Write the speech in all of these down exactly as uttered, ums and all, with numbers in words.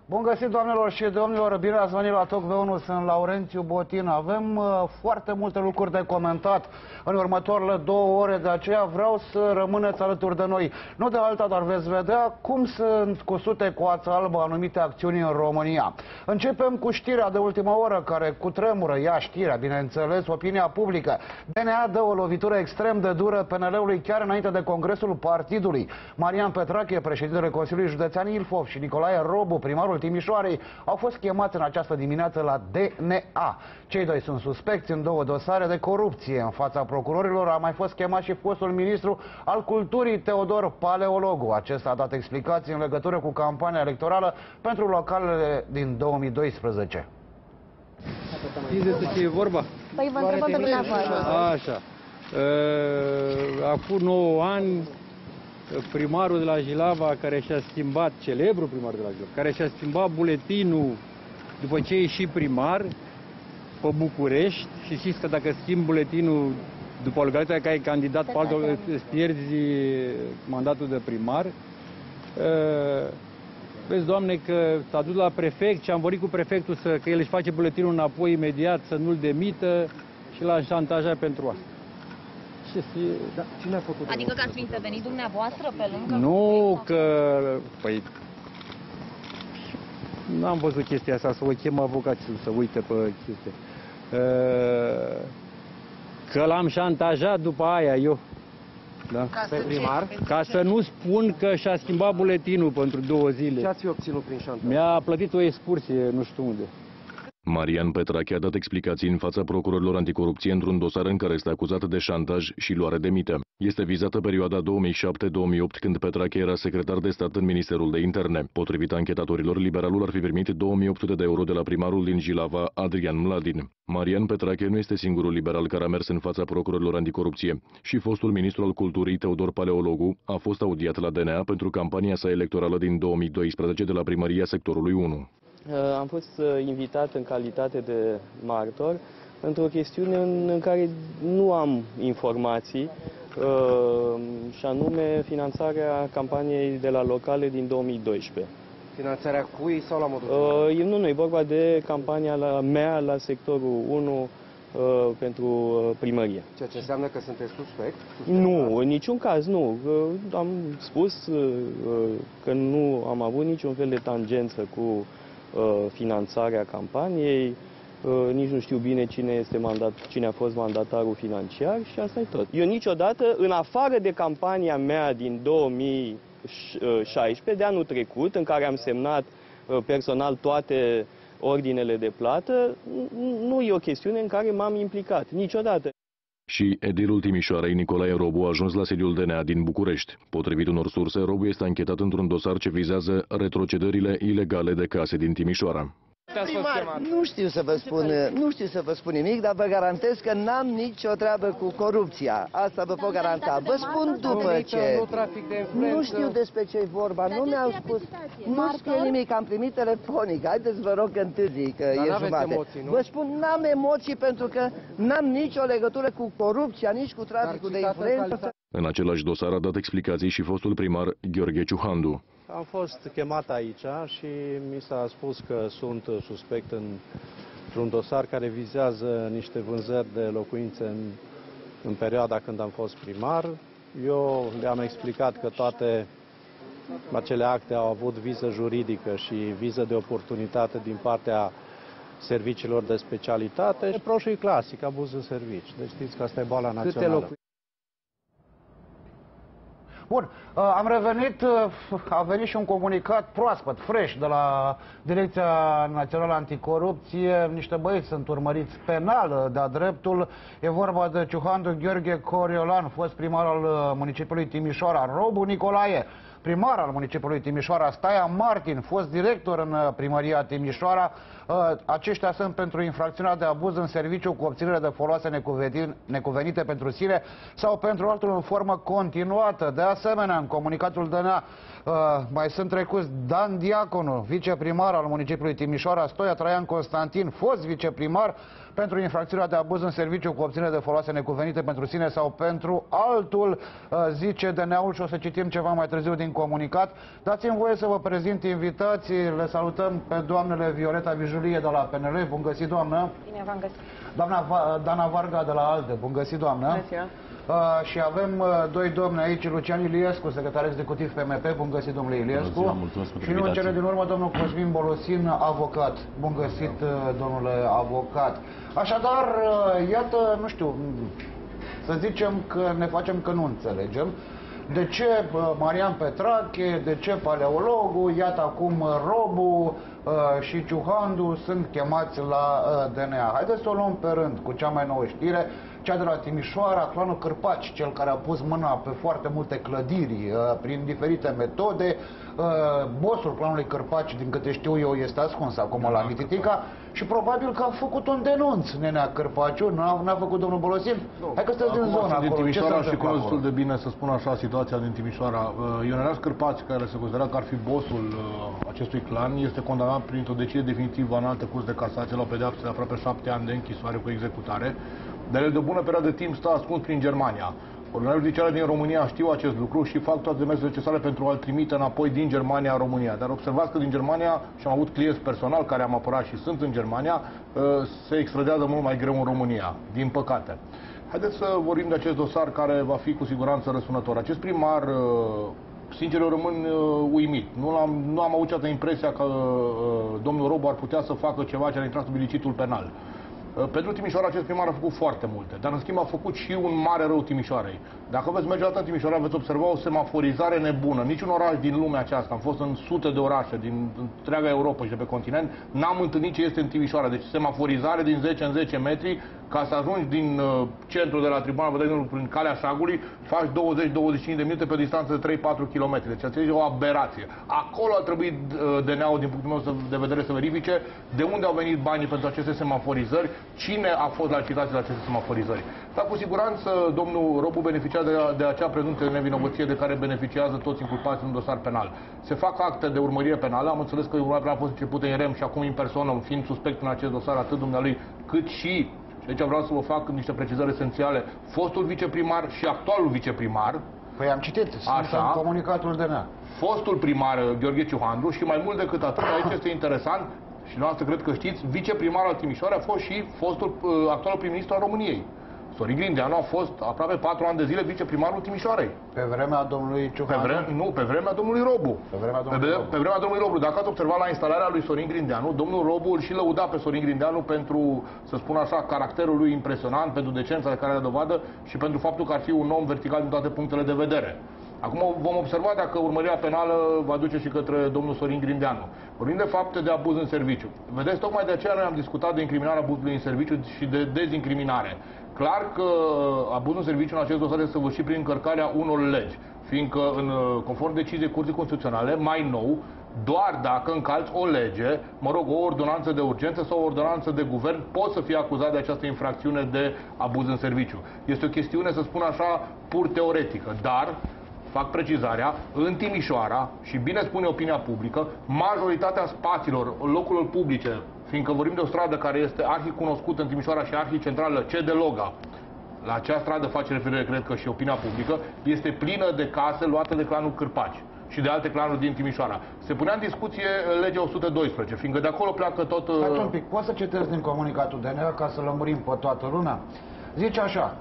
Bun găsit, doamnelor și domnilor, bine ați venit la Talk V unu, sunt Laurențiu Botin. Avem uh, foarte multe lucruri de comentat în următoarele două ore, de aceea vreau să rămâneți alături de noi. Nu de alta, dar veți vedea cum sunt cusute cu ață albă anumite acțiuni în România. Începem cu știrea de ultima oră, care cutremură, ia știrea, bineînțeles, opinia publică. D N A dă o lovitură extrem de dură P N L-ului chiar înainte de congresul partidului. Marian Petrache, președintele Consiliului Județean Ilfov, și Nicolae Robu, primarul Timișoarei, au fost chemați în această dimineață la D N A. Cei doi sunt suspecți în două dosare de corupție. În fața procurorilor a mai fost chemat și fostul ministru al culturii Teodor Paleologu. Acesta a dat explicații în legătură cu campania electorală pentru localele din două mii doisprezece. Știți despre ce e vorba? Păi vă întrebăm pe dumneavoastră. Așa. Acum nouă ani, primarul de la Jilava, care și-a schimbat, celebrul primar de la Jilava, care și-a schimbat buletinul după ce e și primar pe București, și știți că dacă schimbi buletinul după localitatea care ai candidat pe altă, îți pierzi mandatul de primar. Vezi, Doamne, că s-a dus la prefect și am vorbit cu prefectul să, că el își face buletinul înapoi imediat, să nu-l demită, și l-a șantajat pentru asta. Ce fi... Da, cine a făcut? Adică că ați intervenit dumneavoastră pe lângă? Nu, că... Păi... N-am văzut chestia asta, să o chem avocații să uite pe chestia. Că l-am șantajat după aia, eu. Da? Pe primar? Ca să nu spun că și-a schimbat buletinul pentru două zile. Ce ați obținut prin șantaj? Mi-a plătit o excursie, nu știu unde. Marian Petrache a dat explicații în fața procurorilor anticorupție într-un dosar în care este acuzat de șantaj și luare de mită. Este vizată perioada două mii șapte două mii opt, când Petrache era secretar de stat în Ministerul de Interne. Potrivit anchetatorilor, liberalul ar fi primit două mii opt sute de euro de la primarul din Jilava, Adrian Mladin. Marian Petrache nu este singurul liberal care a mers în fața procurorilor anticorupție. Și fostul ministru al culturii, Teodor Paleologu, a fost audiat la D N A pentru campania sa electorală din două mii doisprezece de la primăria sectorului unu. Am fost invitat în calitate de martor într-o chestiune în, în care nu am informații, și anume finanțarea campaniei de la locale din două mii doisprezece. Finanțarea cui sau la modul? Uh, nu, nu, e vorba de campania la, mea la sectorul unu uh, pentru primărie. Ceea ce înseamnă că sunteți suspect? Nu, în niciun caz nu. Uh, am spus uh, că nu am avut niciun fel de tangență cu finanțarea campaniei, nici nu știu bine cine, este mandat, cine a fost mandatarul financiar și asta e tot. Eu niciodată, în afară de campania mea din două mii șaisprezece, de anul trecut, în care am semnat personal toate ordinele de plată, nu e o chestiune în care m-am implicat, niciodată. Și edilul Timișoarei, Nicolae Robu, a ajuns la sediul D N A din București. Potrivit unor surse, Robu este anchetat într-un dosar ce vizează retrocedările ilegale de case din Timișoara. Primar, nu știu să vă spun, nu știu să vă spun nimic, dar vă garantez că n-am nicio treabă cu corupția. Asta vă pot garanta. Vă spun după ce. Nu știu despre ce e vorba, nu mi-au spus. Nu scrie nimic, am primit telefonic. Haideți, vă rog, întârzi, că e jumate. Vă spun, n-am emoții pentru că n-am nicio legătură cu corupția, nici cu traficul de influență. În același dosar a dat explicații și fostul primar Gheorghe Ciuhandu. Am fost chemat aici și mi s-a spus că sunt suspect într-un dosar care vizează niște vânzări de locuințe în, în perioada când am fost primar. Eu le-am explicat că toate acele acte au avut viză juridică și viză de oportunitate din partea serviciilor de specialitate. Reproșul e clasic, abuz în servici. Deci știți că asta e boala națională. Bun, am revenit, a venit și un comunicat proaspăt, fresh, de la Direcția Națională Anticorupție. Niște băieți sunt urmăriți penal de-a dreptul. E vorba de Ciuhandu Gheorghe Coriolan, fost primar al municipiului Timișoara, Robu Nicolae, primar al municipiului Timișoara, Staia Martin, fost director în primăria Timișoara. Aceștia sunt pentru infracțiunea de abuz în serviciu cu obținere de foloase necuvenite pentru sine sau pentru altul în formă continuată. De asemenea, în comunicatul D N A mai sunt trecuți Dan Diaconu, viceprimar al municipiului Timișoara, Stoia Traian Constantin, fost viceprimar, pentru infracțiunea de abuz în serviciu cu obținere de foloase necuvenite pentru sine sau pentru altul, zice D N A-ul, și o să citim ceva mai târziu din comunicat. Dați-mi voie să vă prezint invitații. Le salutăm pe doamnele Violeta Vijulie de la P N L. Bun găsit, doamnă! Bine v-am găsit! Doamna Va Dana Varga de la ALDE. Bun găsit, doamnă! Bună ziua! Uh, și avem uh, doi domni aici, Lucian Iliescu, secretar executiv P M P. Bun găsit, domnule Iliescu! Bună ziua, mulțumesc pentru invitație! Și în cele din urmă, domnul Cosmin Bolosin, avocat. Bun găsit, uh, domnule avocat! Așadar, uh, iată, nu știu, să zicem că ne facem că nu înțelegem. De ce Marian Petrache, de ce paleologul, iată acum Robu uh, și Ciuhandu sunt chemați la uh, D N A. Haideți să o luăm pe rând cu cea mai nouă știre, cea de la Timișoara, clanul Cârpaci, cel care a pus mâna pe foarte multe clădiri uh, prin diferite metode. Uh, bossul clanului Cârpaci, din câte știu eu, este ascuns acum la Mititica și probabil că a făcut un denunț, Nenea Cârpaciu, n-a făcut domnul Bolosin? Nu. Hai că sunteți din zona din acolo. Timișoara și cunosc destul de bine, să spun așa, situația din Timișoara. Ionelaș Cârpaci, care se considera că ar fi bossul uh, acestui clan, este condamnat printr-o decizie definitivă în altă curs de casație la o pedeapsă de aproape șapte ani de închisoare cu executare, dar el de o bună perioadă de timp stă ascuns prin Germania. Ordonarea judiciară din România știu acest lucru și fac toate demersurile necesare pentru a-l trimite înapoi din Germania în România. Dar observați că din Germania, și am avut clienți personal care am apărat și sunt în Germania, se extradează mult mai greu în România, din păcate. Haideți să vorbim de acest dosar care va fi cu siguranță răsunător. Acest primar, sincer, eu rămân uimit. Nu am, nu am avut impresia că domnul Robu ar putea să facă ceva ce ar intra sub ilicitul penal. Pentru Timișoara acest primar a făcut foarte multe, dar în schimb a făcut și un mare rău Timișoarei. Dacă veți merge la Timișoara, veți observa o semaforizare nebună. Niciun oraș din lumea aceasta, am fost în sute de orașe din întreaga Europa și de pe continent, n-am întâlnit ce este în Timișoara. Deci semaforizare din zece în zece metri, ca să ajungi din uh, centrul de la Tribunal Vădăinului prin Calea Șagului, faci douăzeci douăzeci și cinci de minute pe distanță de trei patru kilometri. Deci asta e o aberație. Acolo a trebuit uh, D N A-ul, din punctul meu de vedere, să verifice de unde au venit banii pentru aceste semaforizări, cine a fost la licitație la aceste semaforizări. Dar cu siguranță domnul Robu beneficia de, de acea prezumție de nevinovăție de care beneficiază toți inculpați în dosar penal. Se fac acte de urmărire penală, am înțeles că urmărirea penală a fost începută în rem și acum în persoană, fiind suspect în acest dosar atât dumnealui cât și, și aici vreau să vă fac niște precizări esențiale, fostul viceprimar și actualul viceprimar. Păi am citit, sunt în comunicatul D N A. Fostul primar Gheorghe Ciuhandu și mai mult decât atât, aici este interesant, și noastră cred că știți, viceprimar al Timișoarei a fost și fostul actualul prim-ministru al României. Sorin Grindeanu a fost aproape patru ani de zile viceprimarul Timișoarei. Pe vremea domnului Ciuhandu? Pe vreme, nu, pe vremea domnului Robu. Pe vremea domnului, pe, Robu. Pe vremea domnului Robu. Dacă ați observat la instalarea lui Sorin Grindeanu, domnul Robu îl și lăuda pe Sorin Grindeanu pentru, să spun așa, caracterul lui impresionant, pentru decența de care are dovadă și pentru faptul că ar fi un om vertical din toate punctele de vedere. Acum vom observa dacă urmărirea penală va duce și către domnul Sorin Grindeanu. Vorbim de fapte de abuz în serviciu. Vedeți, tocmai de aceea noi am discutat de incriminarea abuzului în serviciu și de dezincriminare. Clar că abuzul în serviciu în acest dosar este săvârșit prin încălcarea unor legi, fiindcă, în, conform deciziei Curții Constituționale, mai nou, doar dacă încalci o lege, mă rog, o ordonanță de urgență sau o ordonanță de guvern, poți să fii acuzat de această infracțiune de abuz în serviciu. Este o chestiune, să spun așa, pur teoretică, dar fac precizarea, în Timișoara, și bine spune opinia publică, majoritatea spațiilor, locurilor publice, fiindcă vorbim de o stradă care este arhicunoscută în Timișoara și arhicentrală, C de Loga, la acea stradă face referire, cred că și opinia publică, este plină de case luate de clanul Cârpaci și de alte clanuri din Timișoara. Se punea în discuție legea o sută doisprezece, fiindcă de acolo pleacă tot... Stai un pic, poți să citesc din comunicatul D N A ca să lămurim pe toată lumea? Zice așa: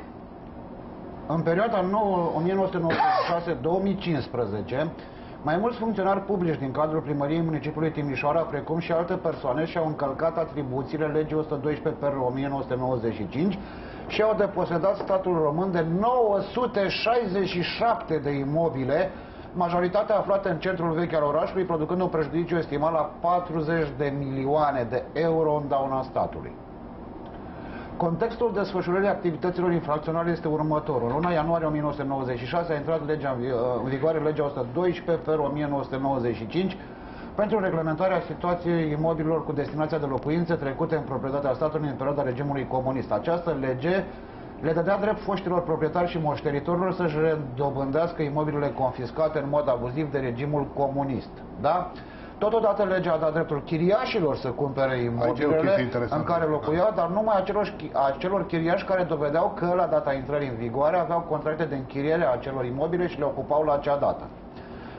în perioada o mie nouă sute nouăzeci și șase - două mii cincisprezece, mai mulți funcționari publici din cadrul primăriei municipiului Timișoara, precum și alte persoane, și-au încălcat atribuțiile legii o sută doisprezece pe o mie nouă sute nouăzeci și cinci și au deposedat statul român de nouă sute șaizeci și șapte de imobile, majoritatea aflate în centrul vechi al orașului, producând un prejudiciu estimat la patruzeci de milioane de euro în dauna statului. Contextul desfășurării activităților infracționale este următorul. În luna ianuarie o mie nouă sute nouăzeci și șase a intrat legea, în vigoare legea o sută doisprezece pe o mie nouă sute nouăzeci și cinci pentru reglementarea situației imobililor cu destinația de locuințe trecute în proprietatea statului în perioada regimului comunist. Această lege le dădea drept foștilor proprietari și moștenitorilor să-și redobândească imobilele confiscate în mod abuziv de regimul comunist. Da? Totodată legea a dat dreptul chiriașilor să cumpere imobilele în care locuiau, dar numai acelor, acelor chiriași care dovedeau că la data intrării în vigoare aveau contracte de închiriere a acelor imobile și le ocupau la acea dată.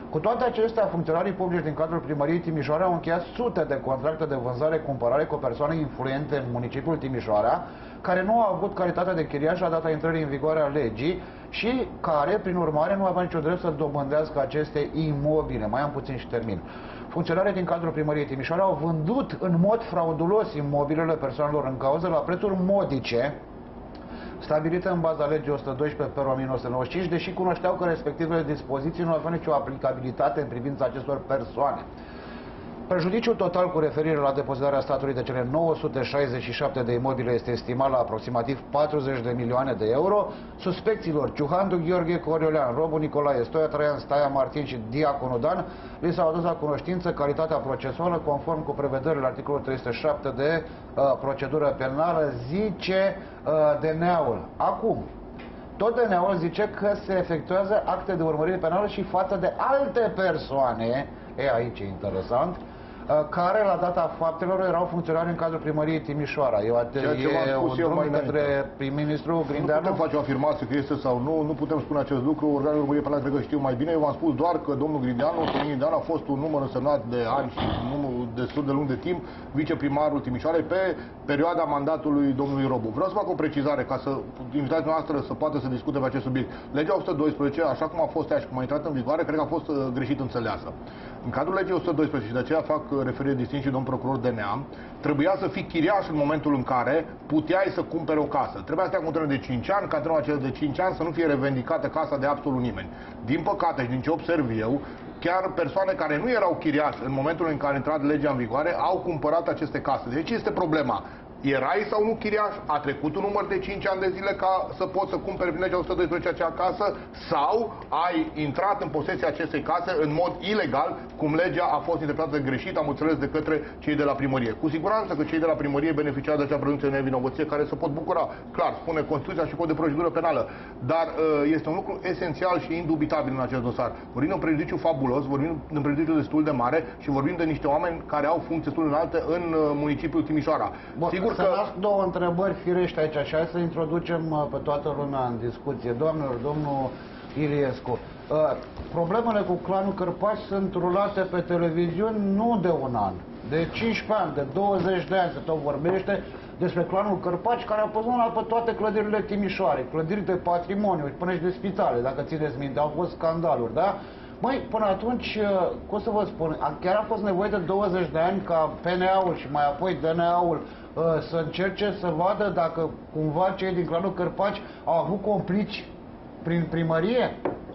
Cu toate acestea, funcționarii publici din cadrul primăriei Timișoara au încheiat sute de contracte de vânzare-cumpărare cu persoane influente în municipiul Timișoara, care nu au avut calitatea de chiriaș la data intrării în vigoare a legii și care, prin urmare, nu aveau niciun drept să dobândească aceste imobile. Mai am puțin și termin. Funcționarii din cadrul primăriei Timișoara au vândut în mod fraudulos imobilele persoanelor în cauză la prețuri modice, stabilite în baza legii o sută doisprezece pe o mie nouă sute nouăzeci și cinci, deși cunoșteau că respectivele dispoziții nu aveau nicio aplicabilitate în privința acestor persoane. Prejudiciul total cu referire la depozitarea statului de cele nouă sute șaizeci și șapte de imobile este estimat la aproximativ patruzeci de milioane de euro. Suspecților Ciuhandu Gheorghe, Coriolean, Robu Nicolae, Stoia Traian, Staia Martin și Diaconu Dan li s-au adus la cunoștință calitatea procesuală conform cu prevederile articolul trei sute șapte de uh, procedură penală, zice uh, D N A-ul. Acum, tot D N A-ul zice că se efectuează acte de urmărire penală și față de alte persoane, e aici e interesant, care la data faptelor erau funcționari în cadrul primăriei Timișoara. Eu e un drum către prim-ministru Grindeanu. Nu putem face o afirmație că este sau nu, nu putem spune acest lucru, organele urmării penale cred că știu mai bine. Eu v-am spus doar că domnul Grindeanu, Sorin Grindeanu a fost un număr însemnat de ani și un număr destul de lung de timp, viceprimarul Timișoarei pe perioada mandatului domnului Robu. Vreau să fac o precizare ca să invitați noastră să poată să discute pe acest subiect. Legea o sută doisprezece, așa cum a fost ea și cum a intrat în vigoare, cred că a fost greșit înțeleasă. În cadrul legii o sută doisprezece, și de aceea fac referire distinct și domn procuror D N A, trebuia să fii chiriaș în momentul în care puteai să cumperi o casă. Trebuia să te ia cu un termen de cinci ani, ca termenul acela de cinci ani să nu fie revendicată casa de absolut nimeni. Din păcate, și din ce observ eu, chiar persoane care nu erau chiriași în momentul în care a intrat legea în vigoare au cumpărat aceste case. Deci este problema. Erai sau nu chiriaș, a trecut un număr de cinci ani de zile ca să poți să cumperi prin legea o sută doisprezece acea casă, sau ai intrat în posesia acestei case în mod ilegal, cum legea a fost interpretată greșit, am înțeles, de către cei de la primărie. Cu siguranță că cei de la primărie beneficiază de acea prezumție de nevinovăție care se pot bucura. Clar, spune Constituția și cod de procedură penală, dar este un lucru esențial și indubitabil în acest dosar. Vorbim de un prejudiciu fabulos, vorbim de un prejudiciu destul de mare și vorbim de niște oameni care au funcții destul de înalte în municipiul Timișoara. Sigur să că... las două întrebări firești aici, așa, să introducem pe toată lumea în discuție. Doamnelor, domnul Iliescu, uh, problemele cu clanul Cărpaș sunt rulate pe televiziuni nu de un an, de cincisprezece ani, de douăzeci de ani se tot vorbește despre clanul Cărpaci, care a pus mâna pe toate clădirile Timișoarei, clădiri de patrimoniu, până și de spitale, dacă țineți minte, au fost scandaluri, da? Măi, până atunci, cum să vă spun, chiar a fost nevoie de douăzeci de ani ca P N A-ul și mai apoi D N A-ul să încerce să vadă dacă cumva cei din clanul Cărpaci au avut complici prin primărie?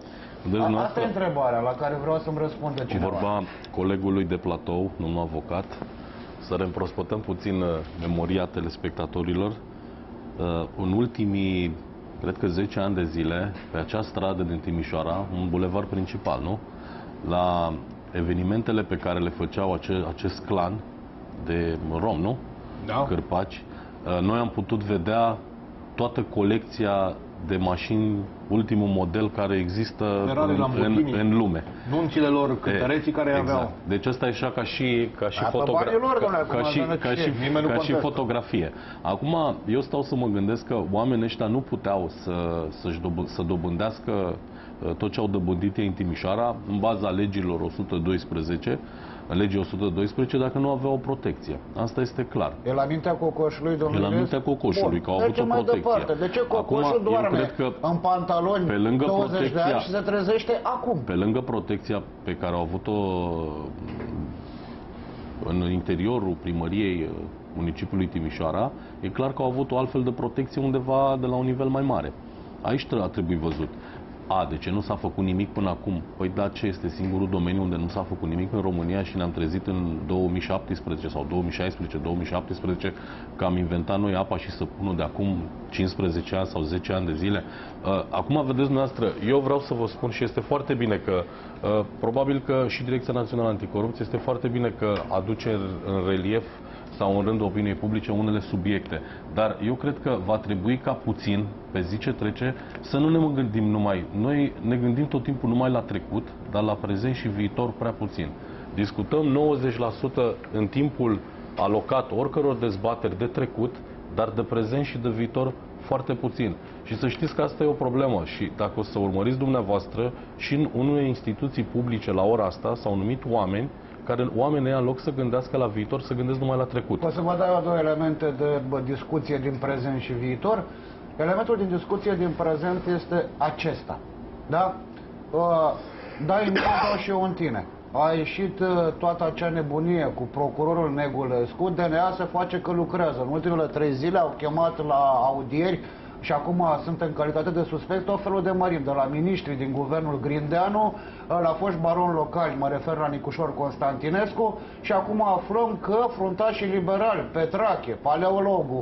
A, asta e întrebarea la care vreau să-mi răspundă cineva. Vorba colegului de platou, domnul avocat, să reîmprospătăm puțin memoria telespectatorilor. În ultimii, cred că zece ani de zile, pe acea stradă din Timișoara, un bulevard principal, nu? La evenimentele pe care le făceau ace acest clan de rom, nu? Da. Cărpaci, noi am putut vedea toată colecția de mașini, ultimul model care există în, în, în lume. Nuncile lor, cântăreții care exact. aveau. Deci asta e așa ca și, ca și, fotogra lor, ca, ca și, ca și, ca și fotografie. Acum, eu stau să mă gândesc că oamenii ăștia nu puteau să, să, dobâ să dobândească tot ce au dobândit ei în Timișoara, în baza legilor o sută doisprezece, în legii o sută doisprezece, dacă nu aveau o protecție. Asta este clar. E la mintea cocoșului, domnule? E la mintea cocoșului, că au avut o protecție. Departe. De ce cocoșul acum, doarme cred că în pantaloni pe lângă douăzeci de ani și se trezește acum? Pe lângă protecția pe care au avut-o în interiorul primăriei municipiului Timișoara, e clar că au avut o altfel de protecție undeva de la un nivel mai mare. Aici a trebuit văzut. A, de ce nu s-a făcut nimic până acum? Păi da, ce este singurul domeniu unde nu s-a făcut nimic în România și ne-am trezit în două mii șaptesprezece sau două mii șaisprezece două mii șaptesprezece că am inventat noi apa și săpunul de acum cincisprezece ani sau zece ani de zile. Acum, vedeți dumneavoastră, eu vreau să vă spun și este foarte bine că, probabil că și Direcția Națională Anticorupție este foarte bine că aduce în relief sau în rândul opiniei publice unele subiecte. Dar eu cred că va trebui ca puțin, pe zi ce trece, să nu ne gândim numai. Noi ne gândim tot timpul numai la trecut, dar la prezent și viitor prea puțin. Discutăm nouăzeci la sută în timpul alocat oricăror dezbateri de trecut, dar de prezent și de viitor foarte puțin. Și să știți că asta e o problemă și dacă o să urmăriți dumneavoastră, și în unele instituții publice la ora asta s-au numit oameni care oamenii în loc să gândească la viitor, să gândesc numai la trecut. O să vă dau două elemente de bă, discuție din prezent și viitor. Elementul din discuție din prezent este acesta. Da? Uh, dai în mine, dau și eu în tine. A ieșit uh, toată acea nebunie cu procurorul Negulescu, D N A se face că lucrează. În ultimele trei zile au chemat la audieri și acum sunt în calitate de suspect tot felul de mărimi, de la miniștri din guvernul Grindeanu, la foști baroni locali, mă refer la Nicușor Constantinescu, și acum aflăm că fruntașii liberali, Petrache, Paleologu,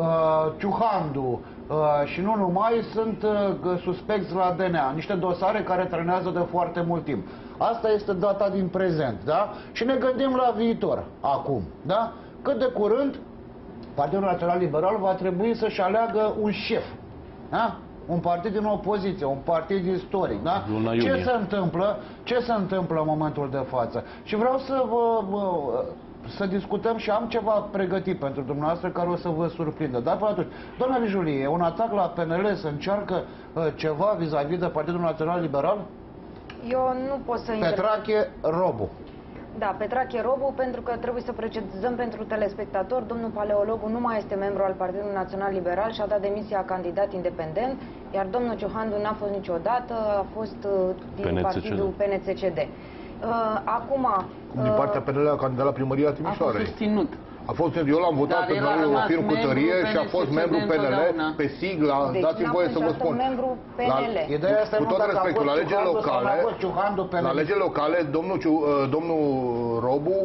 Ciuhandu și nu numai, sunt suspecți la D N A. Niște dosare care trenează de foarte mult timp. Asta este data din prezent, da? Și ne gândim la viitor, acum, da? Cât de curând Partidul Național Liberal va trebui să-și aleagă un șef, da? Un partid din opoziție, un partid istoric, da? Ce se întâmplă? Ce se întâmplă în momentul de față? Și vreau să vă, vă să discutăm și am ceva pregătit pentru dumneavoastră care o să vă surprindă. Dar până atunci, doamna Vijulie, un atac la P N L se încearcă uh, ceva vis-a-vis de Partidul Național Liberal? Eu nu pot să intervin. Petrache Robu. Da, Petrache Robu, pentru că trebuie să precizăm pentru telespectator, domnul Paleologu nu mai este membru al Partidului Național Liberal și a dat demisia, a candidat independent, iar domnul Ciuhandu n-a fost niciodată, a fost din P N C C D. partidul P N C C D. Uh, acum... Cum din partea P N L a candidat la primăria Timișoarei. A fost susținut. A fost, eu l-am votat pe domnul Ofir cu tărie și a fost membru P N L pe sigla, deci dați-mi voie să vă spun. Membru P N L. La, ideea este cu tot respectul, la legile locale, la legile locale, domnul, domnul Robu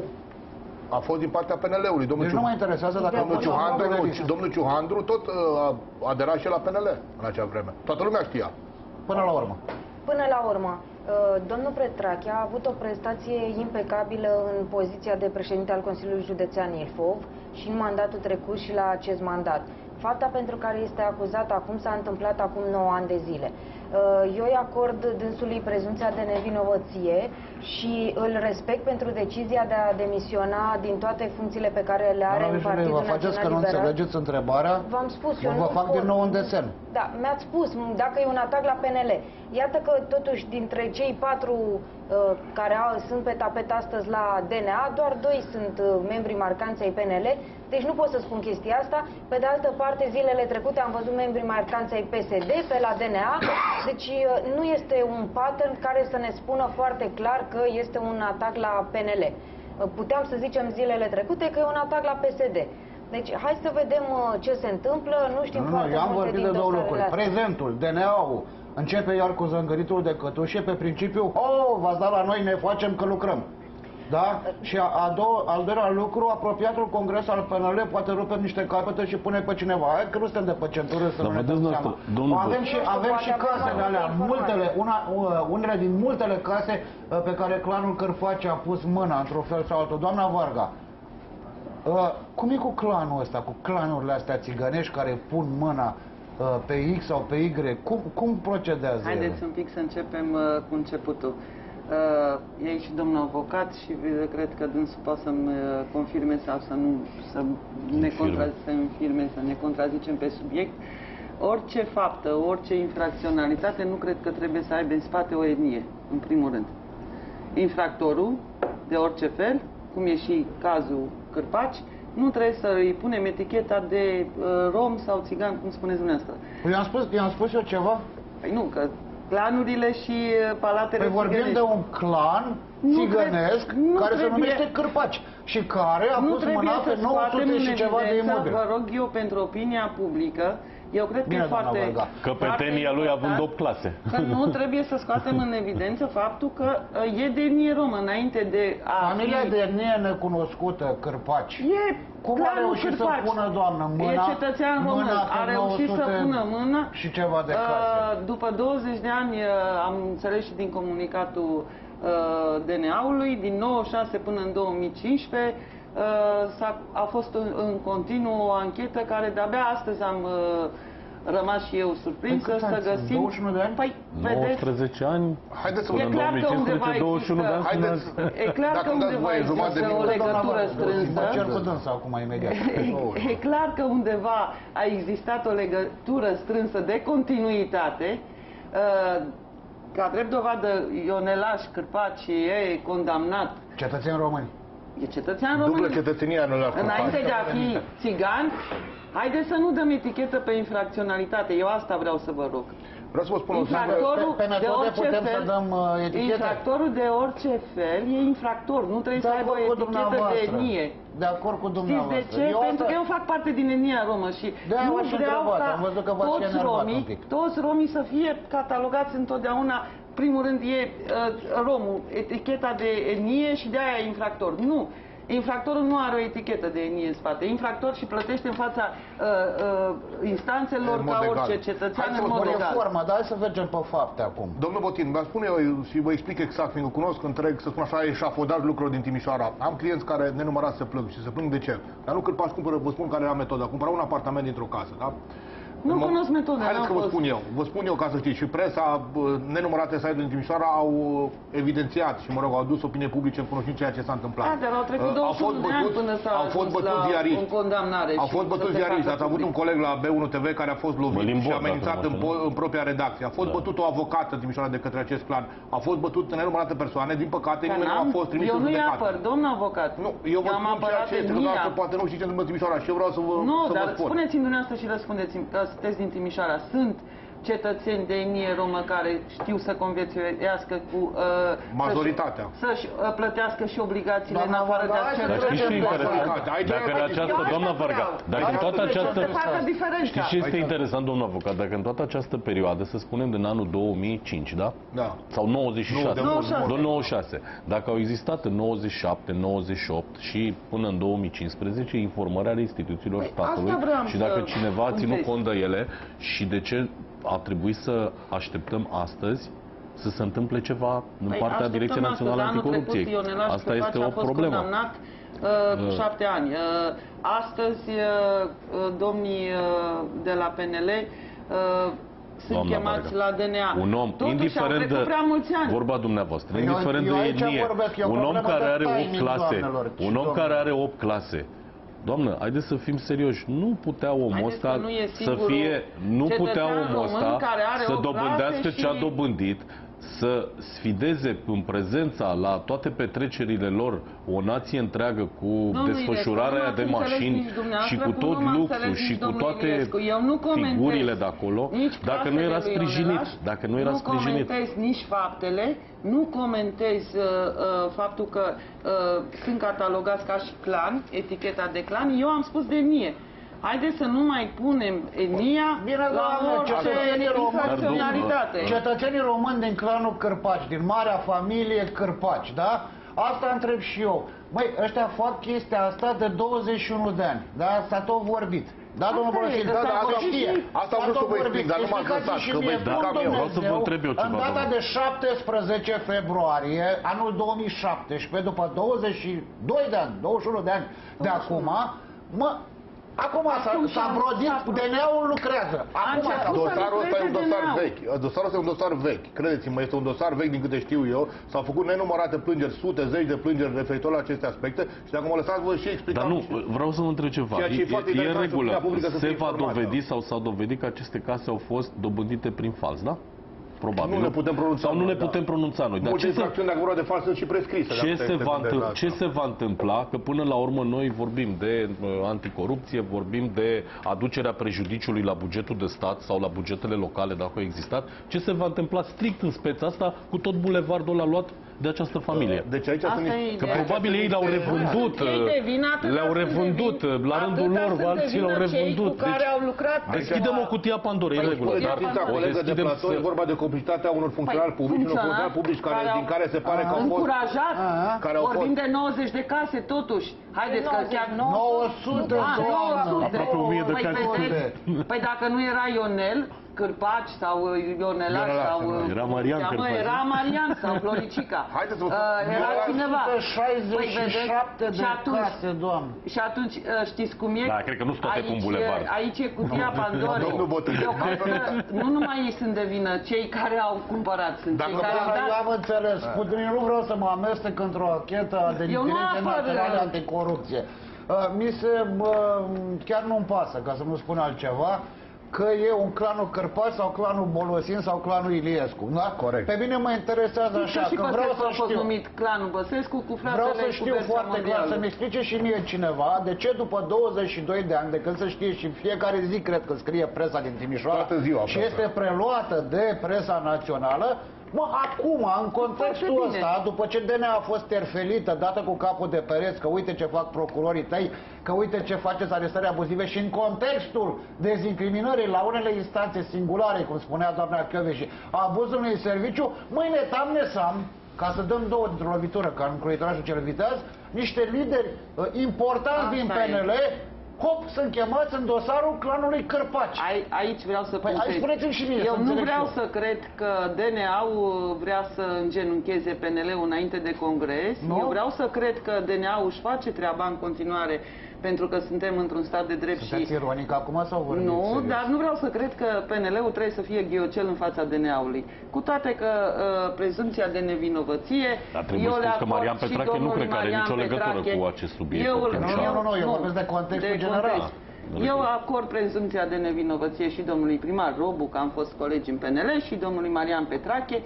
a fost din partea P N L-ului. Domnul deci nu mă interesează dacă domnul Ciuhandru, domnul Ciuhandru tot a aderat și la P N L în acea vreme. Toată lumea știa. Până la urmă. Până la urmă. Domnul Petrache a avut o prestație impecabilă în poziția de președinte al Consiliului Județean Ilfov și în mandatul trecut și la acest mandat. Fapta pentru care este acuzat acum s-a întâmplat acum nouă ani de zile. Eu îi acord dânsului prezumția de nevinovăție și îl respect pentru decizia de a demisiona din toate funcțiile pe care le are în Partidul Național Liberal. Vă faceți că nu înțelegeți întrebarea? V-am spus, eu vă fac din nou un desen. Da, mi-ați spus, dacă e un atac la P N L. Iată că totuși dintre cei patru uh, care au, sunt pe tapet astăzi la D N A, doar doi sunt uh, membri marcanți ai P N L, deci nu pot să spun chestia asta. Pe de altă parte, zilele trecute am văzut membri marcanți ai P S D pe la D N A, deci uh, nu este un pattern care să ne spună foarte clar că este un atac la P N L. Uh, puteam să zicem zilele trecute că e un atac la P S D. Deci, hai să vedem uh, ce se întâmplă, nu știm nu, foarte nu, multe am vorbit de două lucruri. Astea. Prezentul, D N A-ul, începe iar cu zângăritul de cătușe pe principiu, oh, v-ați dat la noi, ne facem că lucrăm. Da? Și a, a doua, al doilea lucru, apropiatul congres al P N L poate rupe niște capete și pune pe cineva. Hai că nu suntem de pe centură să nu ne dăm seama. Avem și, avem și casele alea, multele, una, unele din multele case pe care clanul Cârface a pus mâna într-un fel sau altul. Doamna Varga, Uh, cum e cu clanul ăsta, cu clanurile astea țigănești care pun mâna uh, pe X sau pe Y? Cum, cum procedează Haideți ele? un pic să începem uh, cu începutul. Uh, e aici domnul avocat și cred că dânsul poate să-mi uh, confirme sau să nu să ne, contra, să infirme, să ne contrazicem pe subiect. Orice faptă, orice infracționalitate nu cred că trebuie să aibă în spate o etnie, în primul rând. Infractorul, de orice fel, cum e și cazul Cârpaci, nu trebuie să îi punem eticheta de uh, rom sau țigan, cum spuneți dumneavoastră. Păi i-am spus, i-am spus eu ceva? Păi nu, că clanurile și palatele păi vorbim de un clan țigănesc care se numește Cârpaci și care a pus mâna pe nouă sute și ceva de imobili. Vă rog eu, pentru opinia publică, eu cred Bine, că e foarte... Căpetenia lui având opt clase. Că nu trebuie să scoatem în evidență faptul că e de etnie romă, înainte de a... Familia de etnie necunoscută, Cârpaci. E Cum a reușit să pună, doamnă, mâna? E cetățean român, a reușit să pună mâna. Și ceva de case. După douăzeci de ani, am înțeles și din comunicatul D N A-ului, din nouăzeci și șase până în două mii cincisprezece, Uh, a, a fost în, în continuu o anchetă care de-abia astăzi am uh, rămas și eu surprinsă să găsim... douăzeci și unu de ani? Păi, nouăsprezece ani, haideți să până în două mii cincisprezece, douăzeci și unu de ani. Haideți, e clar că undeva există o legătură strânsă. E clar că undeva a existat o legătură strânsă de continuitate. Ca drept dovadă, Ionelaș Cârpaci e condamnat. Cetățeni români. E cetățean român. Dublă cetățenia Ionelaș Cârpaci. Înainte de a fi țigan, haideți să nu dăm etichetă pe infracționalitate. Eu asta vreau să vă rog. Vreau să vă spun o infractorul pe, pe de orice putem fel, să dăm uh, etichete. Infractorul de orice fel e infractor. Nu trebuie de să aibă o etichetă de etnie. De acord cu dumneavoastră. Știți de ce? Eu Pentru asta... că eu fac parte din etnia romă și de nu vreau întrebat, ca am văzut că toți romii, toți romii să fie catalogați întotdeauna. Primul rând e uh, romul, eticheta de etnie și de aia e infractor. Nu. Infractorul nu are o etichetă de etnie în spate. Infractor și plătește în fața uh, uh, instanțelor ca orice cetățean în mod egal. Formă, dar hai să mergem pe fapte acum. Domnul Botin, vă spun eu și vă explic exact, fiindcă cunosc întreg, să spun așa, eșafodaj lucruri din Timișoara. Am clienți care nenumărat se plâng și se plâng de ce? Dar nu Cârpaci cumpără, vă spun care era metoda. Cumpăra un apartament dintr-o casă, da? Nu mă... cunosc metoda. Haideți că vă spun eu. Vă spun eu ca să știți. Și presa, nenumărate site-uri din Timișoara au evidențiat și, mă rog, au adus opinie publice în cunoștință ceea ce s-a întâmplat. Da, dar au trecut douăzeci și unu de ani până s-a ajuns la o condamnare. Au fost bătuți ziariști. Ați avut un coleg la B unu T V care a fost lovit și amenințat în, în propria redacție. A fost bătut o avocată în Timișoara de către acest clan. A fost bătut nenumărate persoane. Din păcate, nimeni nu a fost trimis în judecată. Eu nu-i apăr, domn avocat. Nu, eu vă spun ceea ce este, că poate nu știți ce întâmplă în Timișoara și eu vreau să vă spun. Nu, dar spuneți-mi dumneavoastră și răspundeți-mi că sunteți din Timișoara. Sunt cetățeni de etnie romă care știu să conviețuiască cu... Uh, majoritatea. Să-și uh, plătească și obligațiile în afară de acel... Dar știți ce interesant? Dacă în această, doamna Varga, dacă în toată această... Știți ce este interesant, domnul avocat? Dacă în toată această perioadă, să spunem din anul două mii cinci, da? Da. Sau nouăzeci și șase. nouăzeci și șase. Dacă au existat în nouăzeci și șapte, nouăzeci și opt și până în două mii cincisprezece informări ale instituțiilor statului și dacă cineva a ținut cont de ele și de ce a trebuit să așteptăm astăzi să se întâmple ceva în partea Direcției Naționale Anticorupției. Asta este o problemă. A fost condamnat uh, cu șapte ani. Uh, astăzi, uh, domnii uh, de la P N L uh, sunt Doamna chemați Varga. La D N A. Un om, totuși, indiferent de prea mulți ani. vorba dumneavoastră, eu, indiferent eu de etnie, un om care are opt clase, un om care are opt clase, doamnă, haideți să fim serioși. Nu putea omul ăsta să, să fie, nu putea omul ăsta să dobândească ce a dobândit, să sfideze în prezența la toate petrecerile lor o nație întreagă cu domnule, desfășurarea de mașini și cu tot luxul și cu toate figurile de acolo, dacă nu era sprijinit. Dacă nu era nu sprijinit. comentez nici faptele, nu comentez uh, uh, faptul că uh, sunt catalogați ca și clan, eticheta de clan. Eu am spus de etnie. Haideți să nu mai punem etnia la orice infracționalitate. Cetățenii români din clanul Cârpaci, din marea familie Cârpaci, da? Asta întreb și eu. Băi, ăștia fac chestia asta de douăzeci și unu de ani, da? S-a tot vorbit. Da, domnul Boloșin, da, da, asta știe. Asta vreau să vă explic, dar nu m-ați lăsat, că vă explicam eu. Vreau să vă întreb eu ceva. În data de șaptesprezece februarie, anul două mii șaptesprezece, după douăzeci și doi de ani, douăzeci și unu de ani de acum, mă... Acum s-a brodit, D N A-ul lucrează. Acum dosarul ăsta e un dosar vechi. Dosarul ăsta e un dosar vechi. Credeți-mă, este un dosar vechi din câte știu eu. S-au făcut nenumărate plângeri, sute, zeci de plângeri referitor la aceste aspecte și dacă mă lăsați voi și explicați. Dar nu, vreau să vă întreb ceva. E, e în regulă. Se va dovedi sau s-a dovedit că aceste case au fost dobândite prin fals, da? Probabil. Nu ne putem pronunța. Sau nu ne da. putem pronunța noi. Dar multe infracțiuni de vorba de fals sunt și prescrise. Ce, se va, întâmpla, ce se va întâmpla? Că până la urmă noi vorbim de uh, anticorupție, vorbim de aducerea prejudiciului la bugetul de stat sau la bugetele locale, dacă au existat. Ce se va întâmpla strict în speța asta cu tot bulevardul ăla luat de această familie? Deci aici sunt că probabil ei l-au revândut. Le-au revândut. La rândul lor, alții l-au revândut. Deci, deschidem o cutie a Pandorei, în regulă. E vorba de complicitatea unor funcționari publici, unor funcționari publici care, din care se pare că au fost... Încurajat! Vorbim de nouăzeci de case, totuși. Haideți că chiar nouă sute! Aproape o mie de case. Păi dacă nu era Ionel, Cârpaci sau Ionelaș sau... Era Marian Cârpaci. Era Marian sau Floricica. Haideți să vă uh, Era cineva. șaizeci și șapte de case, doamne. Și atunci știți cum e? Da, cred că nu sunt toate pe un bulevard. Aici e cutia Pandorei. Eu cred că nu numai ei sunt de vină, cei care au cumpărat sunt cei care au dat. Eu am înțeles. Nu vreau să mă amestec într-o anchetă de Direcția Națională Anticorupție. Mi se, chiar nu-mi pasă, ca să nu spun altceva, că e un clanul Cârpaci sau clanul Bolosin sau clanul Iliescu, da? Corect. Pe mine mă interesează așa, că vreau să știu. numit clanul Băsescu cu fratele Vreau să știu foarte clar, să-mi explice și mie cineva de ce după douăzeci și doi de ani, de când să știe și fiecare zi, cred că scrie presa din Timișoara și este preluată de presa națională, mă, acum, în contextul ăsta, după ce D N A a fost terfelită, dată cu capul de pereți, că uite ce fac procurorii tăi, că uite ce faceți arestări abuzive și în contextul dezincriminării la unele instanțe singulare, cum spunea doamna Chioveși, a abuzului în serviciu, mâine tam nesam, ca să dăm două dintr-o lovitură, ca în croitorajul cel viteaz, niște lideri uh, importanți Asta din P N L, e. hop, sunt chemați în dosarul clanului Cârpaci. Ai, aici vreau să păi, aici spuneți-mi și mie. Eu să nu vreau eu. să cred că D N A-ul vrea să îngenuncheze P N L-ul înainte de congres. Nu? Eu vreau să cred că D N A-ul își face treaba în continuare, pentru că suntem într-un stat de drept. Sunteți și... ironic acum sau vorbiți Nu, serios? dar nu vreau să cred că P N L-ul trebuie să fie ghiocel în fața D N A-ului. Cu toate că uh, prezumția de nevinovăție... Dar trebuie spus că Marian Petrache nu cred că are nicio legătură Petrache, cu acest subiect. Eu, nu, nu, nu, nu, eu vorbesc de contextul de general. Context. Eu acord prezumția de nevinovăție și domnului primar Robu, că am fost colegi în P N L, și domnului Marian Petrache.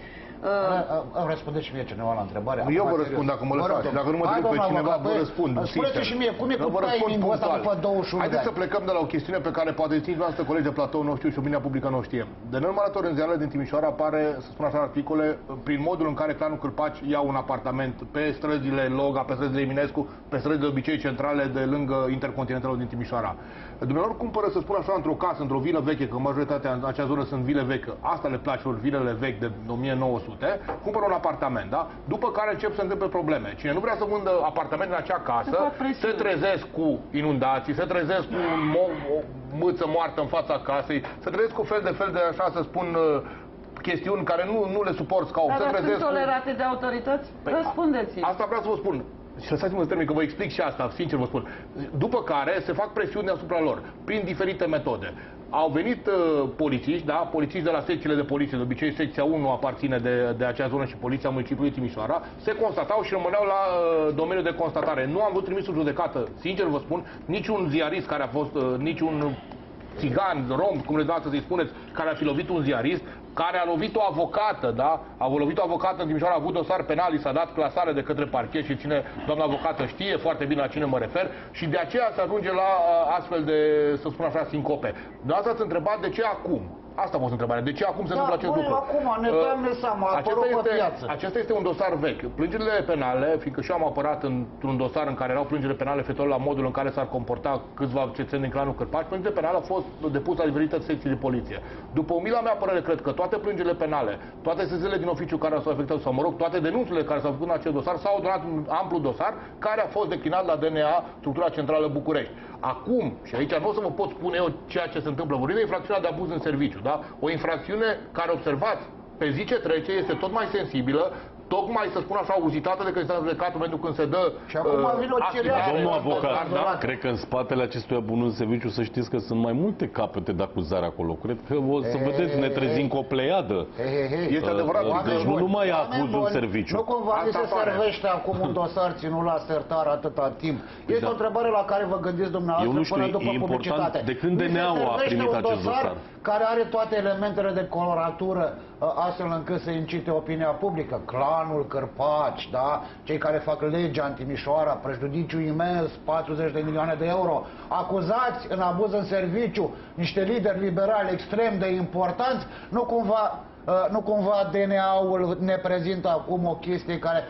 Uh, Răspundeți și mie cineva la întrebare. Eu vă răspund dacă mă lăsați. Dacă nu mă trebuie pe cineva, vă răspund. Spuneți și mie, cum e cu timingul ăsta după douăzeci și unu de ani? Haideți să plecăm de la o chestiune pe care poate știți noastră, colegi de platou, nu știu și opinia publică nu știe. De nenumărate ori în ziarele din Timișoara apare, să spun așa, articole prin modul în care clanul Cârpaci ia un apartament pe străzile Loga, pe străzile Eminescu, pe străzile de obicei centrale de lângă Intercontinentalul din Timișoara. Dumnealor cumpără, să spun așa, într-o casă, într-o vilă veche, că majoritatea în acea zonă sunt vile vechi, asta le place, vilele vechi de o mie nouă sute, cumpără un apartament, da? După care încep să întâmple probleme. Cine nu vrea să vândă apartament în acea casă, se trezesc cu inundații, se trezesc cu o mâță moartă în fața casei, se trezesc cu fel de fel de, așa să spun, chestiuni care nu, nu le suporți ca om. Dar se trezesc sunt tolerate cu... de autorități? Păi, Răspundeți-mi. Asta vreau să vă spun. Și lăsați-mă să termin, că vă explic și asta, sincer vă spun. După care se fac presiuni asupra lor, prin diferite metode. Au venit uh, polițiști, da, polițiști de la secțiile de poliție, de obicei secția unu aparține de, de acea zonă și poliția municipiului Timișoara, se constatau și rămâneau la uh, domeniul de constatare. Nu am vrut trimisul judecată, sincer vă spun, niciun ziarist care a fost, uh, niciun țigan, rom, cum le dați să-i spuneți, care a fi lovit un ziarist, care a lovit o avocată, da? A lovit o avocată în Timișoara, a avut dosar penal, i s-a dat clasare de către parchet și cine, doamna avocată, știe foarte bine la cine mă refer și de aceea se ajunge la uh, astfel de, să spun așa, sincope. Dumneavoastră ați întrebat de ce acum? Asta a fost întrebarea. De ce acum se întâmplă da, acest lucru? Acum, ne dăm uh, seama, acesta este, pe piață. acesta este un dosar vechi. Plângerile penale, fiindcă și eu am apărat într-un dosar în care erau plângeri penale referitor la modul în care s-ar comporta câțiva cetățeni din clanul Cârpaci, plângerile penale au fost depuse la diferite secții de poliție. După umila mea părere, cred că toate plângerile penale, toate sesiile din oficiu care s-au afectat, sau mă rog, toate denunțurile care s-au făcut în acest dosar, s-au donat un amplu dosar care a fost declinat la D N A, structura centrală București. Acum, și aici nu o să vă pot spune eu ceea ce se întâmplă, vorbim de infracțiunea de abuz în serviciu, da? O infracțiune care, observați, pe zi ce trece, este tot mai sensibilă, tocmai, să spun așa, uzitată de când s-a judecat în momentul când se dă... Și acum uh, vine o cireașă. Domnul avocat, da? Cred că în spatele acestui abuz în serviciu, să știți că sunt mai multe capete de acuzare acolo. Cred că o să he, vedeți, ne trezim cu o pleiadă. He, he, he. Este adevărat. Uh, deci nu numai abuzul în serviciu. Nu cumva mi se servește acum un dosar ținut la sertar atâta timp. Este da. o întrebare la care vă gândiți dumneavoastră Eu nu știu, până după e publicitate. De când D N A-ul a primit acest dosar? Care are toate elementele de coloratură, astfel încât să incite opinia publică. Clanul Cârpaci, da? Cei care fac legea în Timișoara, prejudiciu imens, patruzeci de milioane de euro, acuzați în abuz în serviciu, niște lideri liberali extrem de importanți, nu cumva, nu cumva D N A-ul ne prezintă acum o chestie care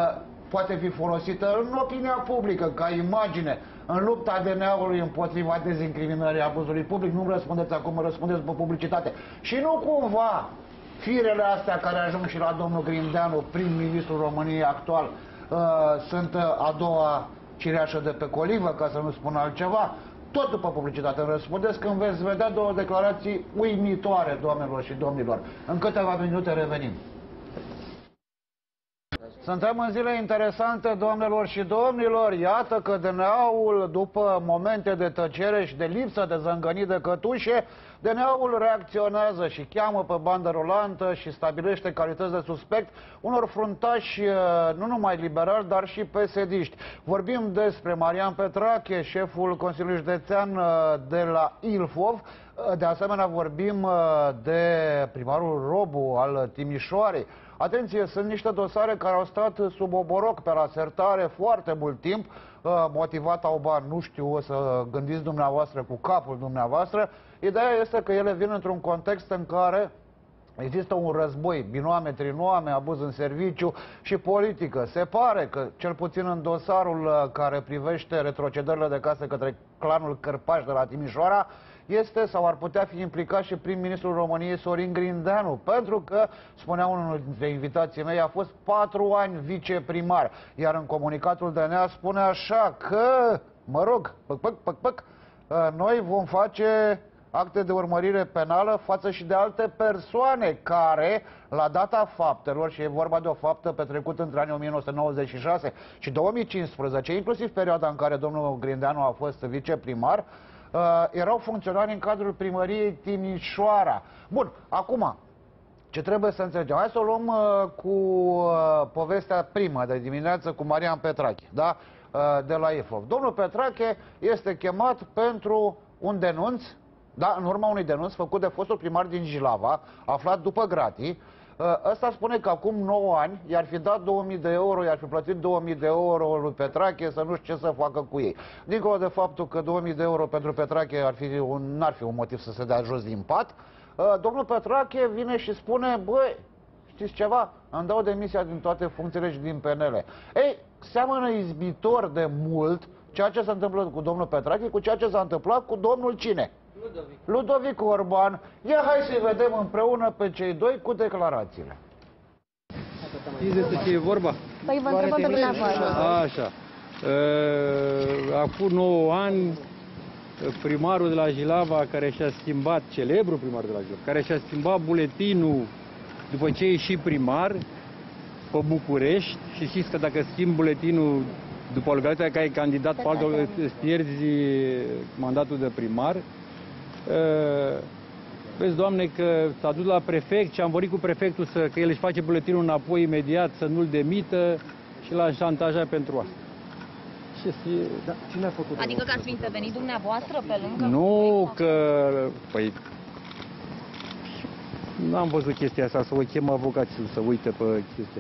poate fi folosită în opinia publică, ca imagine, în lupta D N A-ului împotriva dezincriminării abuzului public. Nu răspundeți acum, răspundeți după publicitate. Și nu cumva firele astea care ajung și la domnul Grindeanu, prim-ministrul României actual, uh, sunt a doua cireașă de pe colivă, ca să nu spun altceva. tot după publicitate îmi răspundeți, când veți vedea două declarații uimitoare, doamnelor și domnilor. În câteva minute revenim. Suntem în zile interesante, doamnelor și domnilor. Iată că D N A-ul, după momente de tăcere și de lipsă de zângănit de cătușe, D N A-ul reacționează și cheamă pe bandă rulantă și stabilește calități de suspect unor fruntași nu numai liberali, dar și P S D-iști. Vorbim despre Marian Petrache, șeful Consiliului Județean de la Ilfov. De asemenea, vorbim de primarul Robu al Timișoarei. Atenție, sunt niște dosare care au stat sub oboroc pe la sertare foarte mult timp, motivat au bani, nu știu, o să gândiți dumneavoastră cu capul dumneavoastră. Ideea este că ele vin într-un context în care există un război, binoame, trinoame, abuz în serviciu și politică. Se pare că, cel puțin în dosarul care privește retrocedările de case către clanul Cârpaș de la Timișoara, este sau ar putea fi implicat și prim-ministrul României Sorin Grindeanu, pentru că, spunea unul dintre invitații mei, a fost patru ani viceprimar, iar în comunicatul D N A spune așa că, mă rog, păc, păc, păc, păc, noi vom face acte de urmărire penală față și de alte persoane care, la data faptelor, și e vorba de o faptă petrecută între anii o mie nouă sute nouăzeci și șase și două mii cincisprezece, inclusiv perioada în care domnul Grindeanu a fost viceprimar, Uh, erau funcționari în cadrul primăriei Timișoara. Bun, acum, ce trebuie să înțelegem? Hai să o luăm uh, cu uh, povestea primă de dimineață cu Marian Petrache, da? Uh, de la Ilfov. Domnul Petrache este chemat pentru un denunț, da? În urma unui denunț făcut de fostul primar din Jilava, aflat după gratii. Ăsta spune că acum nouă ani i-ar fi dat două mii de euro, i-ar fi plătit două mii de euro lui Petrache să nu știu ce să facă cu ei. Dincolo de faptul că două mii de euro pentru Petrache ar fi un, n-ar fi un motiv să se dea jos din pat, domnul Petrache vine și spune, băi, știți ceva? Îmi dau demisia din toate funcțiile și din P N L. Ei, seamănă izbitor de mult ceea ce se întâmplă cu domnul Petrache cu ceea ce s-a întâmplat cu domnul cine? Ludovic. Ludovic Orban. Ia hai să-i vedem împreună pe cei doi cu declarațiile. Știți despre ce e vorba? Păi vă întrebăm pe dumneavoastră. Așa. Acum nouă ani, primarul de la Jilava, care și-a schimbat, celebru primar de la Jilava, care și-a schimbat buletinul după ce e și primar pe București, și știți că dacă schimbi buletinul după localitatea care ai candidat pe altă, îți pierzi mandatul de primar. Vezi, Doamne, că s-a dus la prefect și am vorbit cu prefectul să, că el își face buletinul înapoi imediat, să nu-l demită, și l-a șantajat pentru asta. Ce da, cine a făcut? Adică că ați intervenit dumneavoastră pe lângă? Nu, că... Păi... N-am văzut chestia asta, să o chem avocații să uite pe chestia.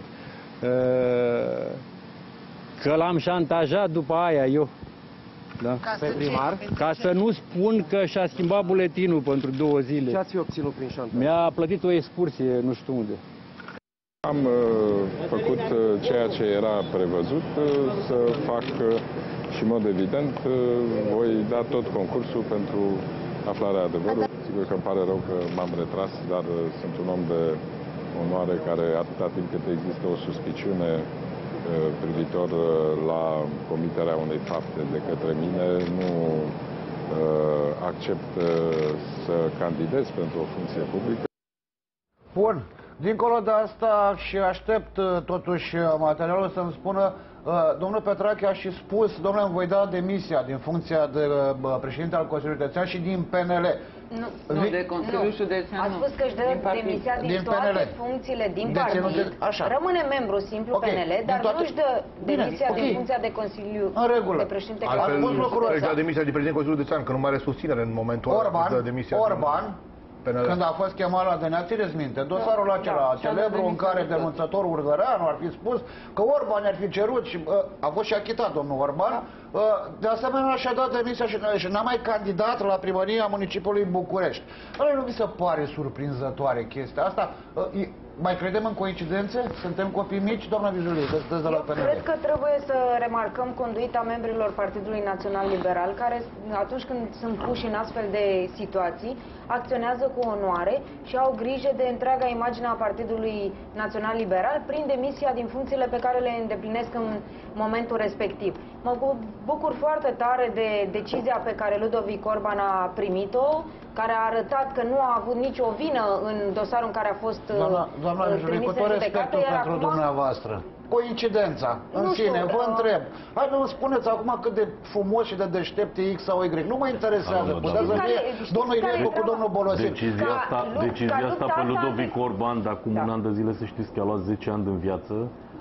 Că l-am șantajat după aia, eu. Da? Ca pe primar? Ca să nu spun că și-a schimbat buletinul pentru două zile. Ce ați obținut prin șantaj? Mi-a plătit o excursie, nu știu unde. Am uh, făcut uh, ceea ce era prevăzut uh, să fac uh, și, în mod evident, uh, voi da tot concursul pentru aflarea adevărului. Sigur că îmi pare rău că m-am retras, dar uh, sunt un om de onoare care, atâta timp cât există o suspiciune privitor la comiterea unei fapte de către mine, nu uh, accept uh, să candidez pentru o funcție publică. Bun. Dincolo de asta și aștept totuși materialul să-mi spună, uh, domnul Petrache a și spus, domnule, îmi voi da demisia din funcția de uh, președinte al Consiliului Județean și din P N L. Nu, nu de Consiliul Județean. A spus că își dă demisia din, din toate P N L. Funcțiile din de partid, așa. Rămâne membru simplu okay. P N L, dar toate... nu își dă demisia okay. din funcția de Consiliu în regulă. De președinte. Altfel își dă demisia de președinte Consiliul Județean, că nu mai are susținere în momentul Orban, ăla. Demisia Orban, când a fost chemat la D N A, țineți minte, dosarul da, acela da, celebru în care denunțătorul Urgăreanu ar fi spus că Orban ar fi cerut și uh, a fost și achitat domnul Orban, da. uh, de asemenea și-a dat demisia și, și n-a mai candidat la primăria municipiului București. Nu mi se pare surprinzătoare chestia asta. Uh, Mai credem în coincidențe? Suntem copii mici? Doamna Vijulie, sunteți de la P N L. Cred că trebuie să remarcăm conduita membrilor Partidului Național Liberal, care atunci când sunt puși în astfel de situații, acționează cu onoare și au grijă de întreaga imagine a Partidului Național Liberal prin demisia din funcțiile pe care le îndeplinesc în momentul respectiv. Mă bucur foarte tare de decizia pe care Ludovic Orban a primit-o, care a arătat că nu a avut nicio vină în dosarul în care a fost doamna, doamna trimis cu tot respectul pentru acum... dumneavoastră. Coincidența, în sine, știu, vă uh... întreb. Hai, nu spuneți acum cât de frumos și de deștept e X sau Y. Nu mă interesează. Puteți să fie domnul Iliescu cu domnul Bolosin. Decizia asta, decizia asta pe Ludovic Orban, de acum un an de zile, să știți că a luat zece ani din viață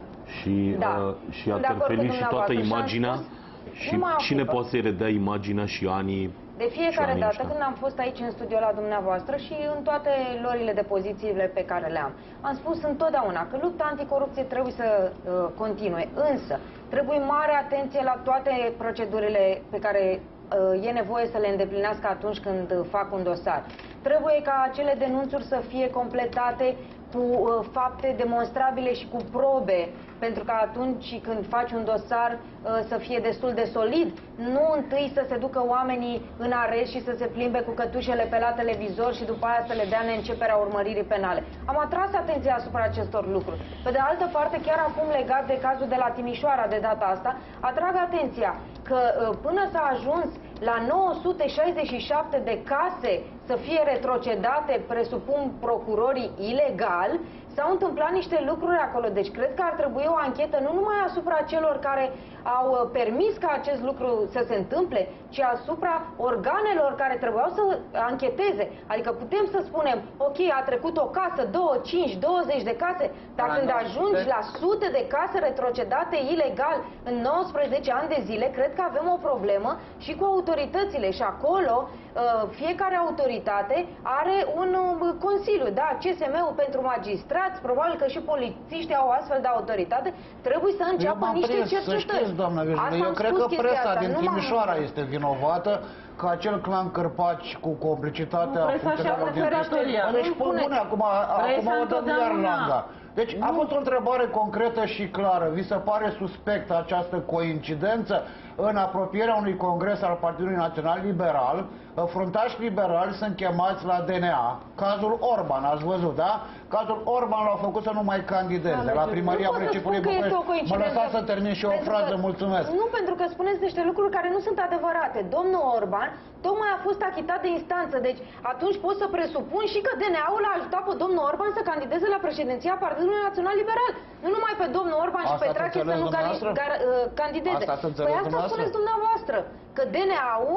și, da. uh, și a terfelit și toată imaginea. Și cine poate să-i redea imaginea și anii? De fiecare dată când am fost aici în studio la dumneavoastră și în toate lorile de pozițiile pe care le am, am spus întotdeauna că lupta anticorupție trebuie să uh, continue, însă trebuie mare atenție la toate procedurile pe care uh, e nevoie să le îndeplinească atunci când uh, fac un dosar. Trebuie ca acele denunțuri să fie completate cu uh, fapte demonstrabile și cu probe, pentru că atunci când faci un dosar uh, să fie destul de solid, nu întâi să se ducă oamenii în arest și să se plimbe cu cătușele pe la televizor și după aia să le dea neînceperea urmăririi penale. Am atras atenția asupra acestor lucruri. Pe de altă parte, chiar acum legat de cazul de la Timișoara de data asta, atrag atenția că uh, până s-a ajuns la nouă sute șaizeci și șapte de case să fie retrocedate, presupun procurorii, ilegal, s-au întâmplat niște lucruri acolo. Deci cred că ar trebui o anchetă nu numai asupra celor care au permis ca acest lucru să se întâmple, ci asupra organelor care trebuiau să ancheteze. Adică putem să spunem, ok, a trecut o casă, două, cinci, douăzeci de case, dar când ajungi la sute de case retrocedate ilegal în nouăsprezece ani de zile, cred că avem o problemă și cu autoritățile. Și acolo fiecare autoritate are un consiliu, da, C S M-ul pentru magistrați, probabil că și polițiștii au astfel de autoritate, trebuie să înceapă niște cercetări. Doamna Vijulie, eu cred că presa din Timișoara este vinovată că acel clan Cârpaci cu complicitatea funcționarilor din Timișoara își pun bune, acum, acum o dăm iar langa. Deci a fost o întrebare concretă și clară. Vi se pare suspectă această coincidență în apropierea unui congres al Partidului Național Liberal? Fruntași liberali sunt chemați la D N A. Cazul Orban, ați văzut, da? Cazul Orban l-au făcut să nu mai candideze la primăria municipiului București. Mă lăsați să termin și o frază, mulțumesc. Nu, pentru că spuneți niște lucruri care nu sunt adevărate. Domnul Orban tocmai a fost achitat de instanță, deci atunci pot să presupun și că D N A-ul a ajutat pe domnul Orban să candideze la președinția Partidului Național Liberal. Nu numai pe domnul Orban și pe Trache să nu candideze. Păi asta spuneți dumneavoastră, că D N A-ul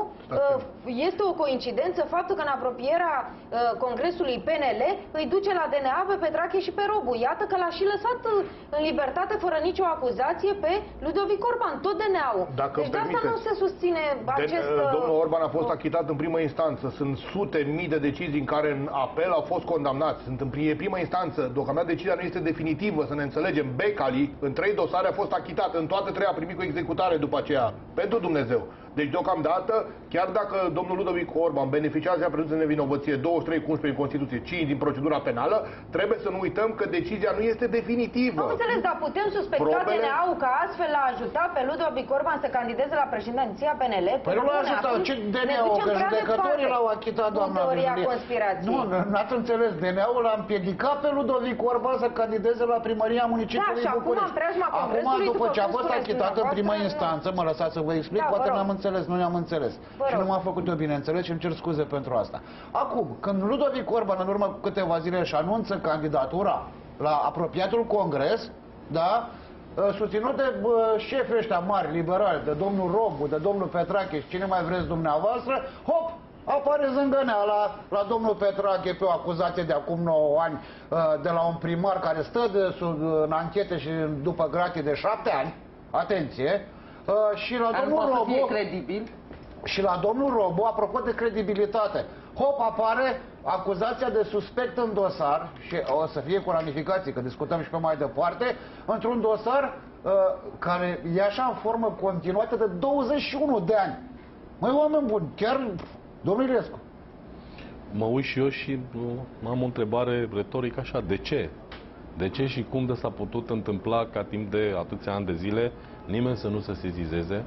este o coincidență, faptul că în apropierea congresului P N L îi duce la D N A pe Petrache și pe Robu. Iată că l-a și lăsat în libertate fără nicio acuzație pe Ludovic Orban, tot D N A-ul. Deci de asta nu se susține acest... Domnul Orban a fost achitat în primă instanță. Sunt sute mii de decizii în care în apel au fost condamnați. Sunt în primă instanță. Deocamdată decizia nu este definitivă, să ne înțelegem. Becali, în trei dosare, a fost achitat. În toate trei a primit cu executare după aceea. Pentru Dumnezeu. Deci, deocamdată, chiar dacă domnul Ludovic Orban beneficiază de prezumție de nevinovăție douăzeci și trei cu unsprezece în Constituție, cinci din procedura penală, trebuie să nu uităm că decizia nu este definitivă. Am înțeles, dar putem suspecta Probele... D N A-ul că astfel l-a ajutat pe Ludovic Orban să candideze la președinția P N L? Păi nu l-a ajutat, ce D N A-ul? Că judecătorii l-au achitat, doamna Vijulie. Nu, n-ați înțeles, D N A-ul l-a împiedicat pe Ludovic Orban să candideze la primăria municipiului da, București. Acum, după ce a fost achitat în primă instanță, mă lăsați să vă explic, da, poate n-am înțeles, nu am înțeles. Și nu m-a făcut eu bineînțeles și îmi cer scuze pentru asta. Acum, când Ludovic Orban în urmă cu câteva zile își anunță candidatura la apropiatul congres, da, susținut de șefii ăștia mari, liberali, de domnul Robu, de domnul Petrache și cine mai vreți dumneavoastră, hop, apare zângăneala la domnul Petrache pe o acuzație de acum nouă ani de la un primar care stă de, sub, în anchete și după gratii de șapte ani, atenție, și la Ar domnul Robu, credibil. și la domnul Robu, apropo de credibilitate, hop, apare acuzația de suspect în dosar, și o să fie cu ramificații, că discutăm și pe mai departe, într-un dosar uh, care e așa în formă continuată de douăzeci și unu de ani. Măi, oameni buni, chiar, domnul Iliescu. Mă uit și eu și am o întrebare retorică așa, de ce? De ce și cum de s-a putut întâmpla ca timp de atâția ani de zile nimeni să nu se sezizeze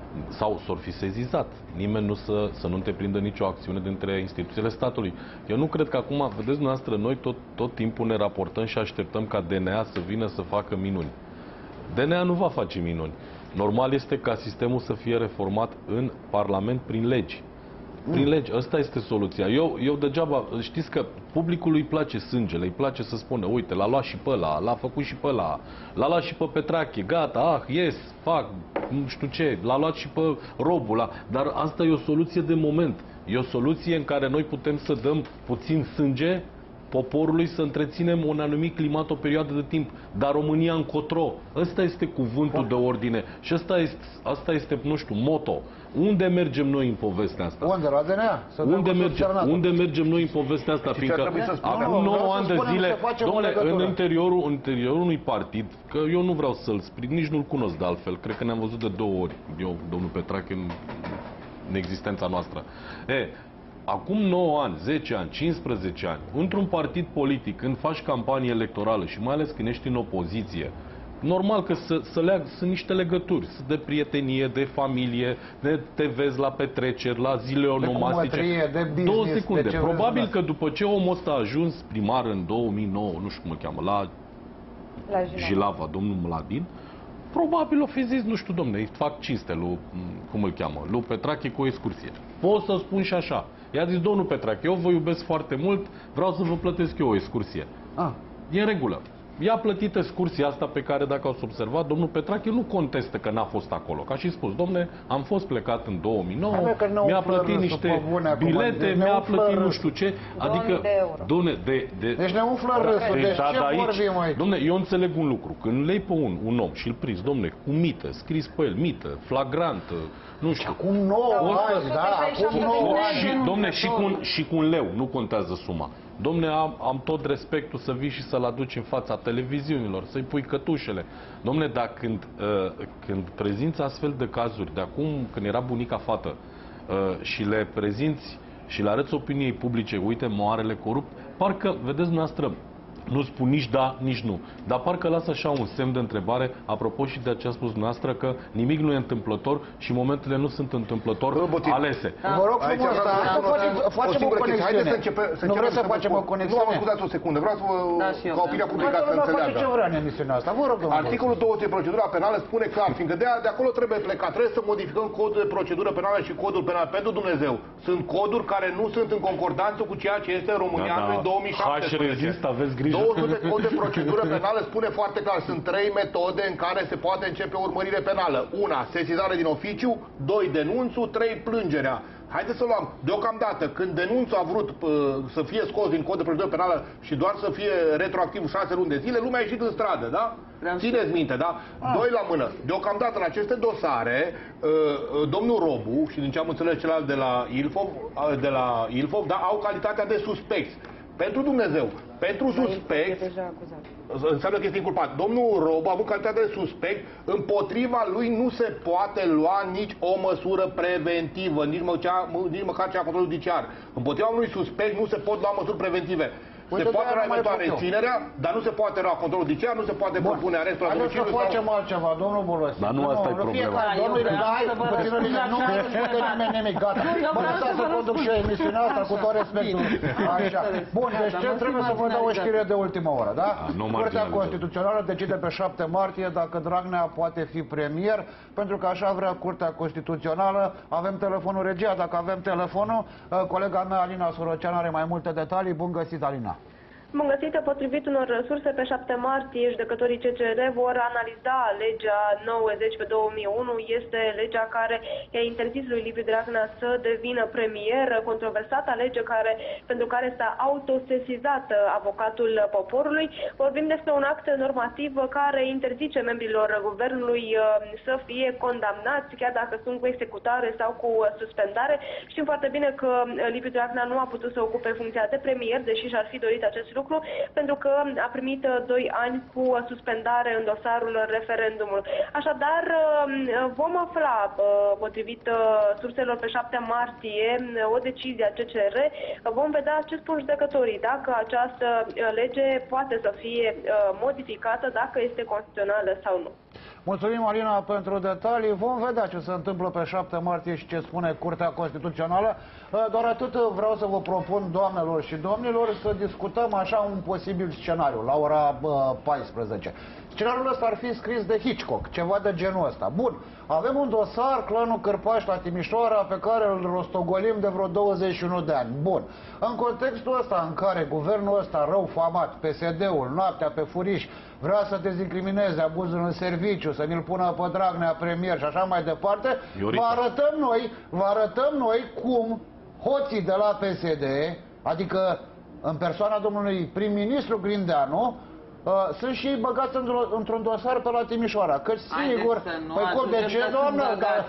sau s-or fi sezizat, nimeni nu să, să nu întreprindă nicio acțiune dintre instituțiile statului. Eu nu cred că acum, vedeți dumneavoastră, noi tot, tot timpul ne raportăm și așteptăm ca D N A să vină să facă minuni. D N A nu va face minuni. Normal este ca sistemul să fie reformat în Parlament prin legi. Prin legi, asta este soluția. Eu, eu degeaba, știți că publicului îi place sângele, îi place să spună, uite, l-a luat și pe ăla, l-a făcut și pe ăla, l-a luat și pe Petrache, gata, ah, yes, fac, nu știu ce, l-a luat și pe Robul, la... dar asta e o soluție de moment. E o soluție în care noi putem să dăm puțin sânge poporului, să întreținem un anumit climat o perioadă de timp. Dar România încotro. Ăsta este cuvântul de ordine. Și asta este, asta este, nu știu, moto. Unde mergem noi în povestea asta? Unde? La D N A? Să unde, merge, unde mergem noi în povestea asta? Și Fiindcă acum nouă ani de zile, domnule, în interiorul, în interiorul unui partid, că eu nu vreau să-l sprijin, nici nu-l cunosc de altfel, cred că ne-am văzut de două ori, eu, domnul Petrache, în, în existența noastră. E, acum nouă ani, zece ani, cincisprezece ani, într-un partid politic, când faci campanie electorală și mai ales când ești în opoziție, normal că să, să leag, sunt niște legături de prietenie, de familie, de te vezi la petreceri, la zile onomastice. De business, Două secunde. de Probabil că după ce omul ăsta a ajuns primar în două mii nouă, nu știu cum îl cheamă, la, la Jilava. Jilava, domnul Mladin, probabil o fi zis, nu știu, domne, îi fac cinste lui, cum îl cheamă, lui Petrache cu o excursie. Pot să spun și așa. I-a zis, domnul Petrache, eu vă iubesc foarte mult, vreau să vă plătesc eu o excursie. Ah. E în regulă. I-a plătit excursia asta pe care, dacă ați observat, domnul Petrache nu contestă că n-a fost acolo. Ca și spus, domne, am fost plecat în două mii nouă, mi-a plătit niște bilete, mi-a plătit nu știu ce. Adică, domne, de, de... Deci ne umflă râsul, deci ce vorbim, măi? Domne, eu înțeleg un lucru. Când lei pe un, un om și îl prinzi, domne, cu mită, scris pe el, mită, flagrantă, nu știu. Acum nouă ani, da, acum nouă ani. Și, domne, și cu, un, și cu un leu, nu contează suma. Domne, am, am tot respectul să vii și să-l aduci în fața televiziunilor, să-i pui cătușele. Domne, dar când, uh, când prezinți astfel de cazuri, de acum, când era bunica fată, uh, și le prezinți și le arăți opiniei publice, uite, moarele corupt, parcă, vedeți dumneavoastră, nu spun nici da, nici nu. Dar parcă lasă așa un semn de întrebare, apropo și de ce a spus dumneavoastră, că nimic nu e întâmplător și momentele nu sunt întâmplător alese. Vă rog frumos, facem o conexiune. Nu vreau să facem o conexiune. Nu, scuzați o secundă, vreau să vă, ca opinia publică să înțeleagă. Ce vrea în emisiunea asta, vă rog. Articolul două sute, procedura penală, spune clar, fiindcă de, de acolo trebuie plecat, trebuie să modificăm codul de procedură penală și codul penal. Pentru Dumnezeu, sunt coduri care nu sunt în concordanță cu ceea ce este în România în două mii șaptesprezece. aveți grijă. două sute cod de procedură penală spune foarte clar, sunt trei metode în care se poate începe o urmărire penală. Una, sesizare din oficiu, doi, denunțul, trei, plângerea. Haideți să luăm, deocamdată, când denunțul a vrut uh, să fie scos din cod de procedură penală și doar să fie retroactiv șase luni de zile, lumea a ieșit în stradă, da? Țineți minte, da? Ah. Doi la mână. Deocamdată, în aceste dosare, uh, domnul Robu și din ce am înțeles celălalt de la Ilfov, uh, de la Ilfov, da, au calitatea de suspecți. Pentru Dumnezeu, pentru suspect, înseamnă că este inculpat. Domnul Robu a avut calitatea de suspect, împotriva lui nu se poate lua nici o măsură preventivă, nici, măcea, nici măcar cea control judiciar. Împotriva unui suspect nu se pot lua măsuri preventive. Se Uite, poate lua eventual reținerea, dar nu se poate lua controlul judiciar, nu se poate propune arestul la domiciliu. Haideți să facem altceva, domnul Bolescu. Dar nu asta e problema. Domnul, dai, puțin nimeni, nu mai spune nimeni nimic, gata. Mă lăsați să conduc și eu emisiunea asta cu tot respectul. Așa. Bun, deci ce trebuie să vă dau o știre de ultimă oră, da? Curtea Constituțională decide pe șapte martie dacă Dragnea poate fi premier, pentru că așa vrea Curtea Constituțională. Avem telefonul regia, dacă avem telefonul, colega mea Alina Sorocean are mai multe detalii. Bun găsit, Alina. Bun găsit, potrivit unor resurse, pe șapte martie judecătorii C C R vor analiza legea nouăzeci pe două mii unu. Este legea care i-a interzis lui Liviu Dragnea să devină premier, controversata lege care, pentru care s-a autosesizat avocatul poporului. Vorbim despre un act normativ care interzice membrilor guvernului să fie condamnați, chiar dacă sunt cu executare sau cu suspendare. Știm foarte bine că Liviu Dragnea nu a putut să ocupe funcția de premier, deși și-ar fi dorit acest lucru, pentru că a primit doi ani cu suspendare în dosarul referendumului. Așadar, vom afla, potrivit surselor, pe șapte martie, o decizie a C C R. Vom vedea ce spun judecătorii, dacă această lege poate să fie modificată, dacă este constituțională sau nu. Mulțumim, Alina, pentru detalii. Vom vedea ce se întâmplă pe șapte martie și ce spune Curtea Constituțională. Doar atât vreau să vă propun, doamnelor și domnilor, să discutăm așa un posibil scenariu la ora paisprezece. Scenariul ăsta ar fi scris de Hitchcock, ceva de genul ăsta. Bun, avem un dosar, clanul Cârpași la Timișoara, pe care îl rostogolim de vreo douăzeci și unu de ani. Bun, în contextul ăsta în care guvernul ăsta rău famat, P S D-ul, noaptea pe furiș, vrea să dezincrimineze abuzul în serviciu, să ne-l pună pe Dragnea premier și așa mai departe, vă arătăm noi, vă arătăm noi cum hoții de la P S D, adică în persoana domnului prim-ministru Grindeanu, Uh, sunt și ei băgați într-un dosar pe la Timișoara. Că sigur, păi cum, de ce, doamnă?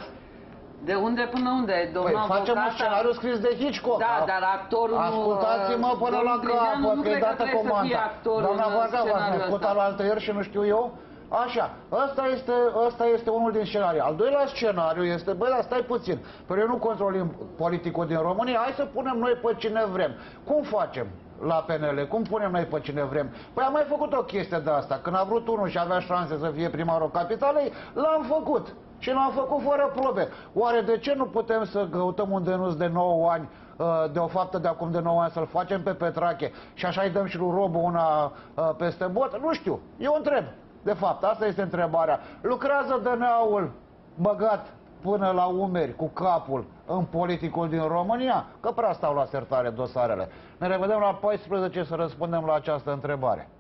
De unde până unde? Păi facem un scenariu scris de Hitchcock. Da, dar actorul... Ascultați-mă până la capăt, că-i dată comanda. Doamna Varga, v-ați ascultat la altă și nu știu eu? Așa, ăsta este, ăsta este unul din scenarii. Al doilea scenariu este, băi, dar stai puțin, păi eu nu controlim politicul din România, hai să punem noi pe cine vrem. Cum facem la P N L? Cum punem noi pe cine vrem? Păi am mai făcut o chestie de asta. Când a vrut unul și avea șanse să fie primarul capitalei, l-am făcut. Și l-am făcut fără probe. Oare de ce nu putem să căutăm un denunț de nouă ani, de o faptă de acum de nouă ani, să-l facem pe Petrache și așa îi dăm și lui Robu una peste bot? Nu știu, eu întreb. De fapt, asta este întrebarea. Lucrează D N A-ul băgat până la umeri cu capul în politicul din România? Că prea stau la sertare dosarele. Ne revedem la paisprezece să răspundem la această întrebare.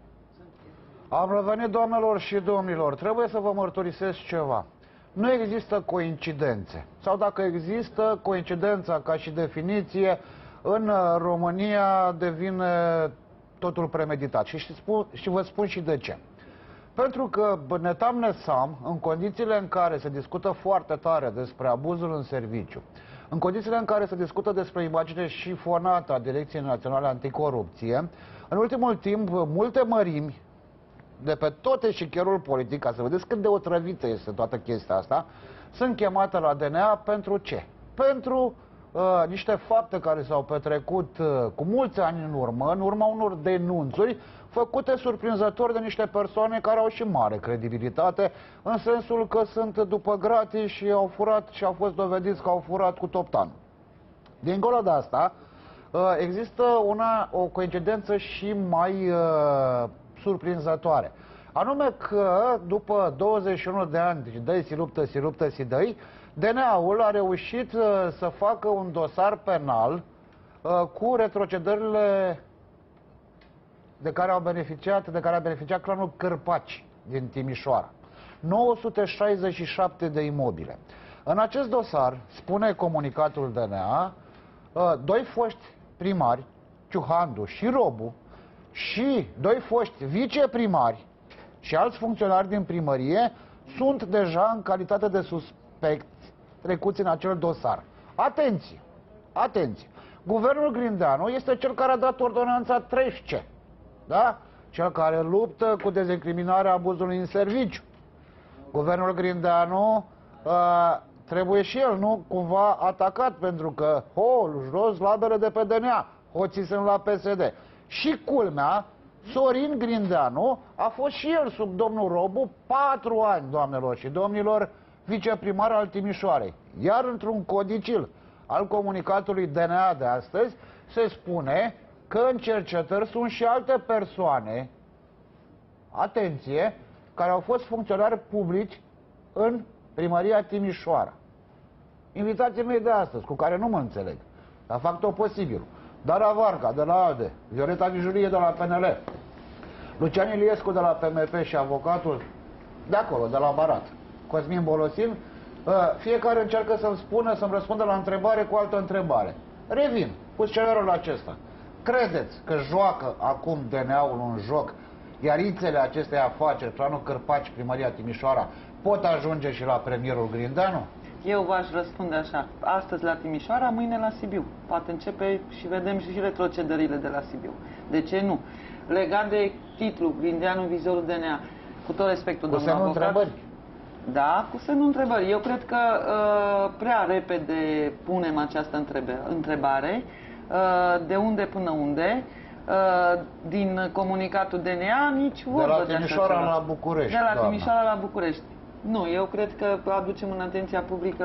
Am revenit, doamnelor și domnilor. Trebuie să vă mărturisesc ceva. Nu există coincidențe. Sau dacă există, coincidența ca și definiție în România devine totul premeditat. Și, spun, și vă spun și de ce. Pentru că netam nesam, în condițiile în care se discută foarte tare despre abuzul în serviciu, în condițiile în care se discută despre imagine șifonată a Direcției Naționale Anticorupție, în ultimul timp, multe mărimi de pe tot eșichierul politic, ca să vedeți cât de otrăvită este toată chestia asta, sunt chemate la D N A pentru ce? Pentru uh, niște fapte care s-au petrecut uh, cu mulți ani în urmă, în urma unor denunțuri făcute surprinzător de niște persoane care au și mare credibilitate, în sensul că sunt după gratis și au furat și au fost dovediți că au furat cu toptan. Dincolo de asta, există una, o coincidență și mai uh, surprinzătoare. Anume că după douăzeci și unu de ani, deci dă-i si luptă, si luptă, si dă-i, D N A-ul a reușit uh, să facă un dosar penal uh, cu retrocedările de care au beneficiat, de care a beneficiat clanul Cârpaci din Timișoara. nouă sute șaizeci și șapte de imobile. În acest dosar, spune comunicatul D N A, doi foști primari, Ciuhandu și Robu, și doi foști viceprimari și alți funcționari din primărie sunt deja în calitate de suspecți trecuți în acel dosar. Atenție! Atenție! Guvernul Grindeanu este cel care a dat ordonanța treisprezece. Da? Cel care luptă cu dezincriminarea abuzului în serviciu. Guvernul Grindeanu uh, trebuie și el, nu, cumva atacat, pentru că, ho, jos labele de pe D N A, hoții sunt la P S D. Și culmea, Sorin Grindeanu a fost și el sub domnul Robu patru ani, doamnelor și domnilor, viceprimar al Timișoarei. Iar într-un codicil al comunicatului D N A de astăzi se spune că în cercetări sunt și alte persoane, atenție, care au fost funcționari publici în primăria Timișoara. Invitații mei de astăzi, cu care nu mă înțeleg, dar fac tot posibil. Dara Varga de la ALDE, Violeta Vijulie de la P N L, Lucian Iliescu de la P M P și avocatul de acolo, de la Barat, Cosmin Bolosin, fiecare încearcă să-mi spună, să-mi răspundă la întrebare cu altă întrebare. Revin cu scenariul acesta. Credeți că joacă acum D N A-ul un joc, iar ițele acestei afaceri, clanul Cârpaci, primăria Timișoara, pot ajunge și la premierul Grindeanu? Eu v-aș răspunde așa. Astăzi la Timișoara, mâine la Sibiu. Poate începe și vedem și retrocedările de la Sibiu. De ce nu? Legat de titlu, Grindeanu, vizorul D N A, cu tot respectul, domnul avocat. Întrebări. Da, cu semnul întrebări. Eu cred că uh, prea repede punem această întrebe, întrebare. Uh, de unde până unde? Uh, din comunicatul D N A, nici vorbă de la Timișoara la București. De la doamna. Timișoara la București. Nu, eu cred că aducem în atenția publică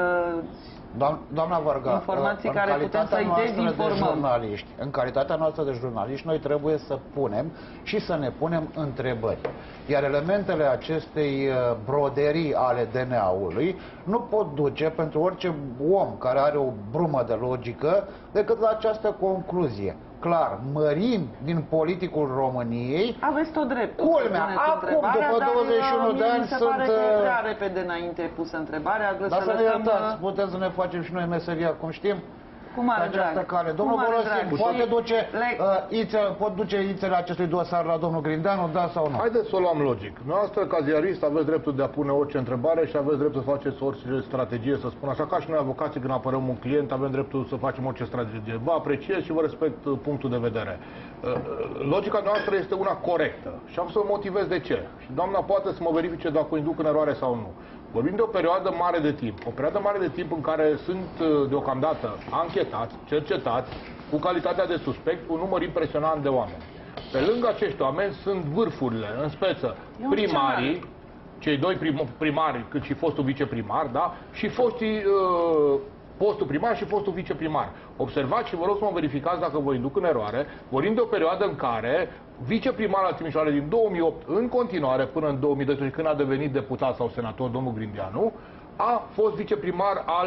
Doamna Varga, informații în care putem să-i dezinformăm. De jurnaliști, în calitatea noastră de jurnaliști, noi trebuie să punem și să ne punem întrebări. Iar elementele acestei broderii ale D N A-ului nu pot duce pentru orice om care are o brumă de logică decât la această concluzie. Clar, mărim din politicul României. Aveți tot dreptul. Culmea, acum, după douăzeci și unu de ani, sunt... Pare că e prea repede înainte pusă întrebarea. Dar să ne iertați, putem să ne facem și noi meseria, cum știm? Cum are drag? Cale. Domnul Borosin, poate duce, uh, ițe, pot duce ițele acestui dosar la domnul Grindeanu, da sau nu? Haideți să o luăm logic. Noastră, ca ziarist, aveți dreptul de a pune orice întrebare și aveți dreptul să faceți orice strategie, să spun așa, ca și noi avocații, când apărăm un client, avem dreptul să facem orice strategie. Vă apreciez și vă respect punctul de vedere. Logica noastră este una corectă și am să vă motivez de ce. Și doamna poate să mă verifice dacă o induc în eroare sau nu. Vorbim de o perioadă mare de timp. O perioadă mare de timp în care sunt deocamdată anchetați, cercetați, cu calitatea de suspect, un număr impresionant de oameni. Pe lângă acești oameni sunt vârfurile, în speță, primarii, cei doi prim primari, cât și fostul viceprimar, da? Și foștii, uh, postul primar și fostul viceprimar. Observați și vă rog să mă verificați dacă vă induc în eroare. Vorbim de o perioadă în care viceprimarul al Timișoarei din două mii opt, în continuare, până în două mii doisprezece, când a devenit deputat sau senator, domnul Grindeanu, a fost viceprimar al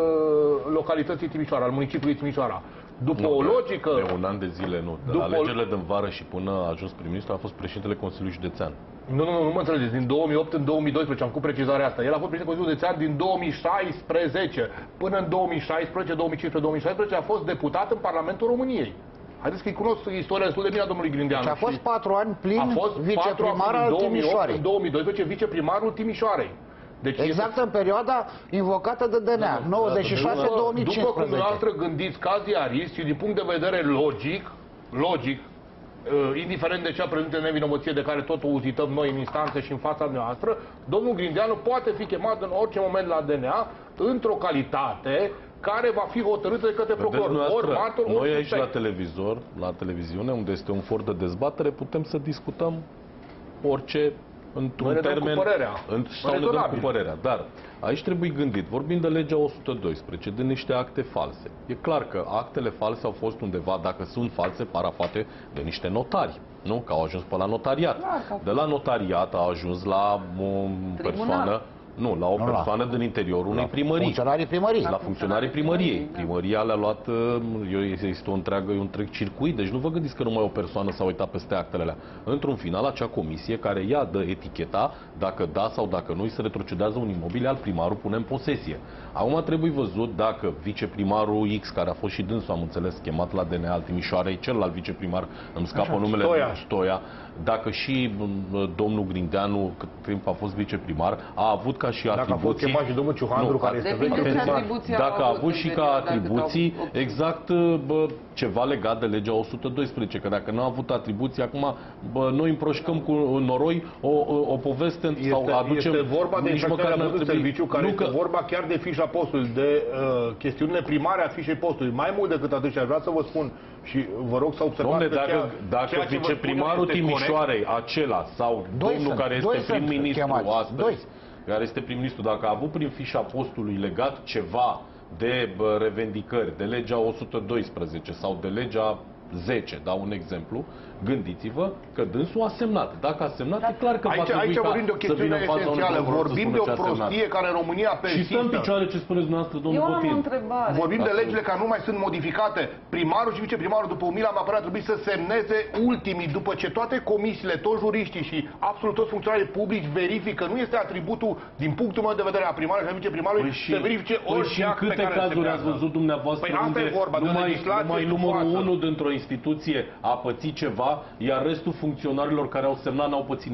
uh, localității Timișoara, al municipiului Timișoara. După nu, o logică... De un an de zile, nu. De la alegerile din vară și până a ajuns prim-ministru a fost președintele Consiliului Județean. Nu, nu, nu, nu mă înțelegeți. Din două mii opt în două mii doisprezece, am cu precizarea asta. El a fost președintele Consiliului Județean din două mii șaisprezece. Până în două mii șaisprezece, două mii cincisprezece, două mii șaisprezece a fost deputat în Parlamentul României. Haideți că-i cunosc istoria destul de bine a domnului Grindeanu. Și a fost patru ani plin viceprimar al Timișoarei. În două mii doisprezece, viceprimarul Timișoarei. Deci exact este... în perioada invocată de D N A, nouăzeci și șase două mii cincisprezece. După cum dumneavoastră gândiți ca ziarist și din punct de vedere logic, logic, uh, indiferent de cea prezumție de nevinovăție de care tot o uzităm noi în instanțe și în fața noastră, domnul Grindeanu poate fi chemat în orice moment la D N A într-o calitate care va fi hotărâtă de către procuror. Ori martor, ori noi aici suspect. la televizor, la televiziune, unde este un for de dezbatere, putem să discutăm orice într-un termen, în, sau ne dăm cu părerea. Dar aici trebuie gândit. Vorbim de legea o sută doisprezece, de niște acte false. E clar că actele false au fost undeva, dacă sunt false, parafate de niște notari. Nu? Că au ajuns pe la notariat. De la notariat a ajuns la o persoană... Nu, la o nu, persoană la, din interiorul unei primării. Funcționarii primării. La funcționarii primăriei. Primăria le-a luat, este o întreagă, un întreg circuit, deci nu vă gândiți că numai o persoană s-a uitat peste actele alea. Într-un final, acea comisie care ia dă eticheta, dacă da sau dacă nu, îi se retrocedează un imobil, al primarul pune în posesie. Acum trebuie văzut dacă viceprimarul X, care a fost și dânsul, am înțeles, chemat la D N A al Timișoarei, celălalt viceprimar, îmi scapă Așa, numele Stoia. Stoia, dacă și domnul Grindeanu, cât timp a fost viceprimar, a avut ca și atribuții... Dacă a fost chemat și domnul Ciuhandru, nu, care este vechi. Dacă a avut și ca atribuții, exact bă, ceva legat de legea o sută doisprezece, că dacă nu a avut atribuții, acum bă, noi împroșcăm cu noroi o, o, o poveste este, sau aducem... Este vorba de infracțiunea de trebui... serviciu, care nu este că... vorba chiar de fișa postului, de uh, chestiunile primare a fișei postului. Mai mult decât atât, și aș vrea să vă spun și vă rog să observați Dom'le, dacă, ceea, dacă ceea viceprimarul Timișoarei, corect, acela, sau doi domnul sunt, care este prim-ministru astăzi, doi. care este prim-ministru, dacă a avut prin fișa postului legat ceva de bă, revendicări, de legea o sută doisprezece sau de legea zece, dau un exemplu, gândiți-vă că dânsul a semnat. Dacă a semnat, da. e clar că aici, va trebui aici vorbim de o chestiune esențială. Vorbim de o prostie care în România persistă. Și stă în picioare ce spuneți dumneavoastră, domnul Eu Botin. am o întrebare. Vorbim de legile care nu mai sunt modificate. Primarul și viceprimarul, după umila mea părere, trebuie să semneze ultimii, după ce toate comisiile, toți juriștii și absolut toți funcționarii publici verifică, nu este atributul, din punctul meu de vedere, a primarului și a viceprimarului, păi și, să verifice orice act pe care în câte cazuri ați văzut dumneavoastră păi unde vorba, numai, numai numărul unu dintr-o instituție a pățit ceva, iar restul funcționarilor care au semnat n-au pățit nimic.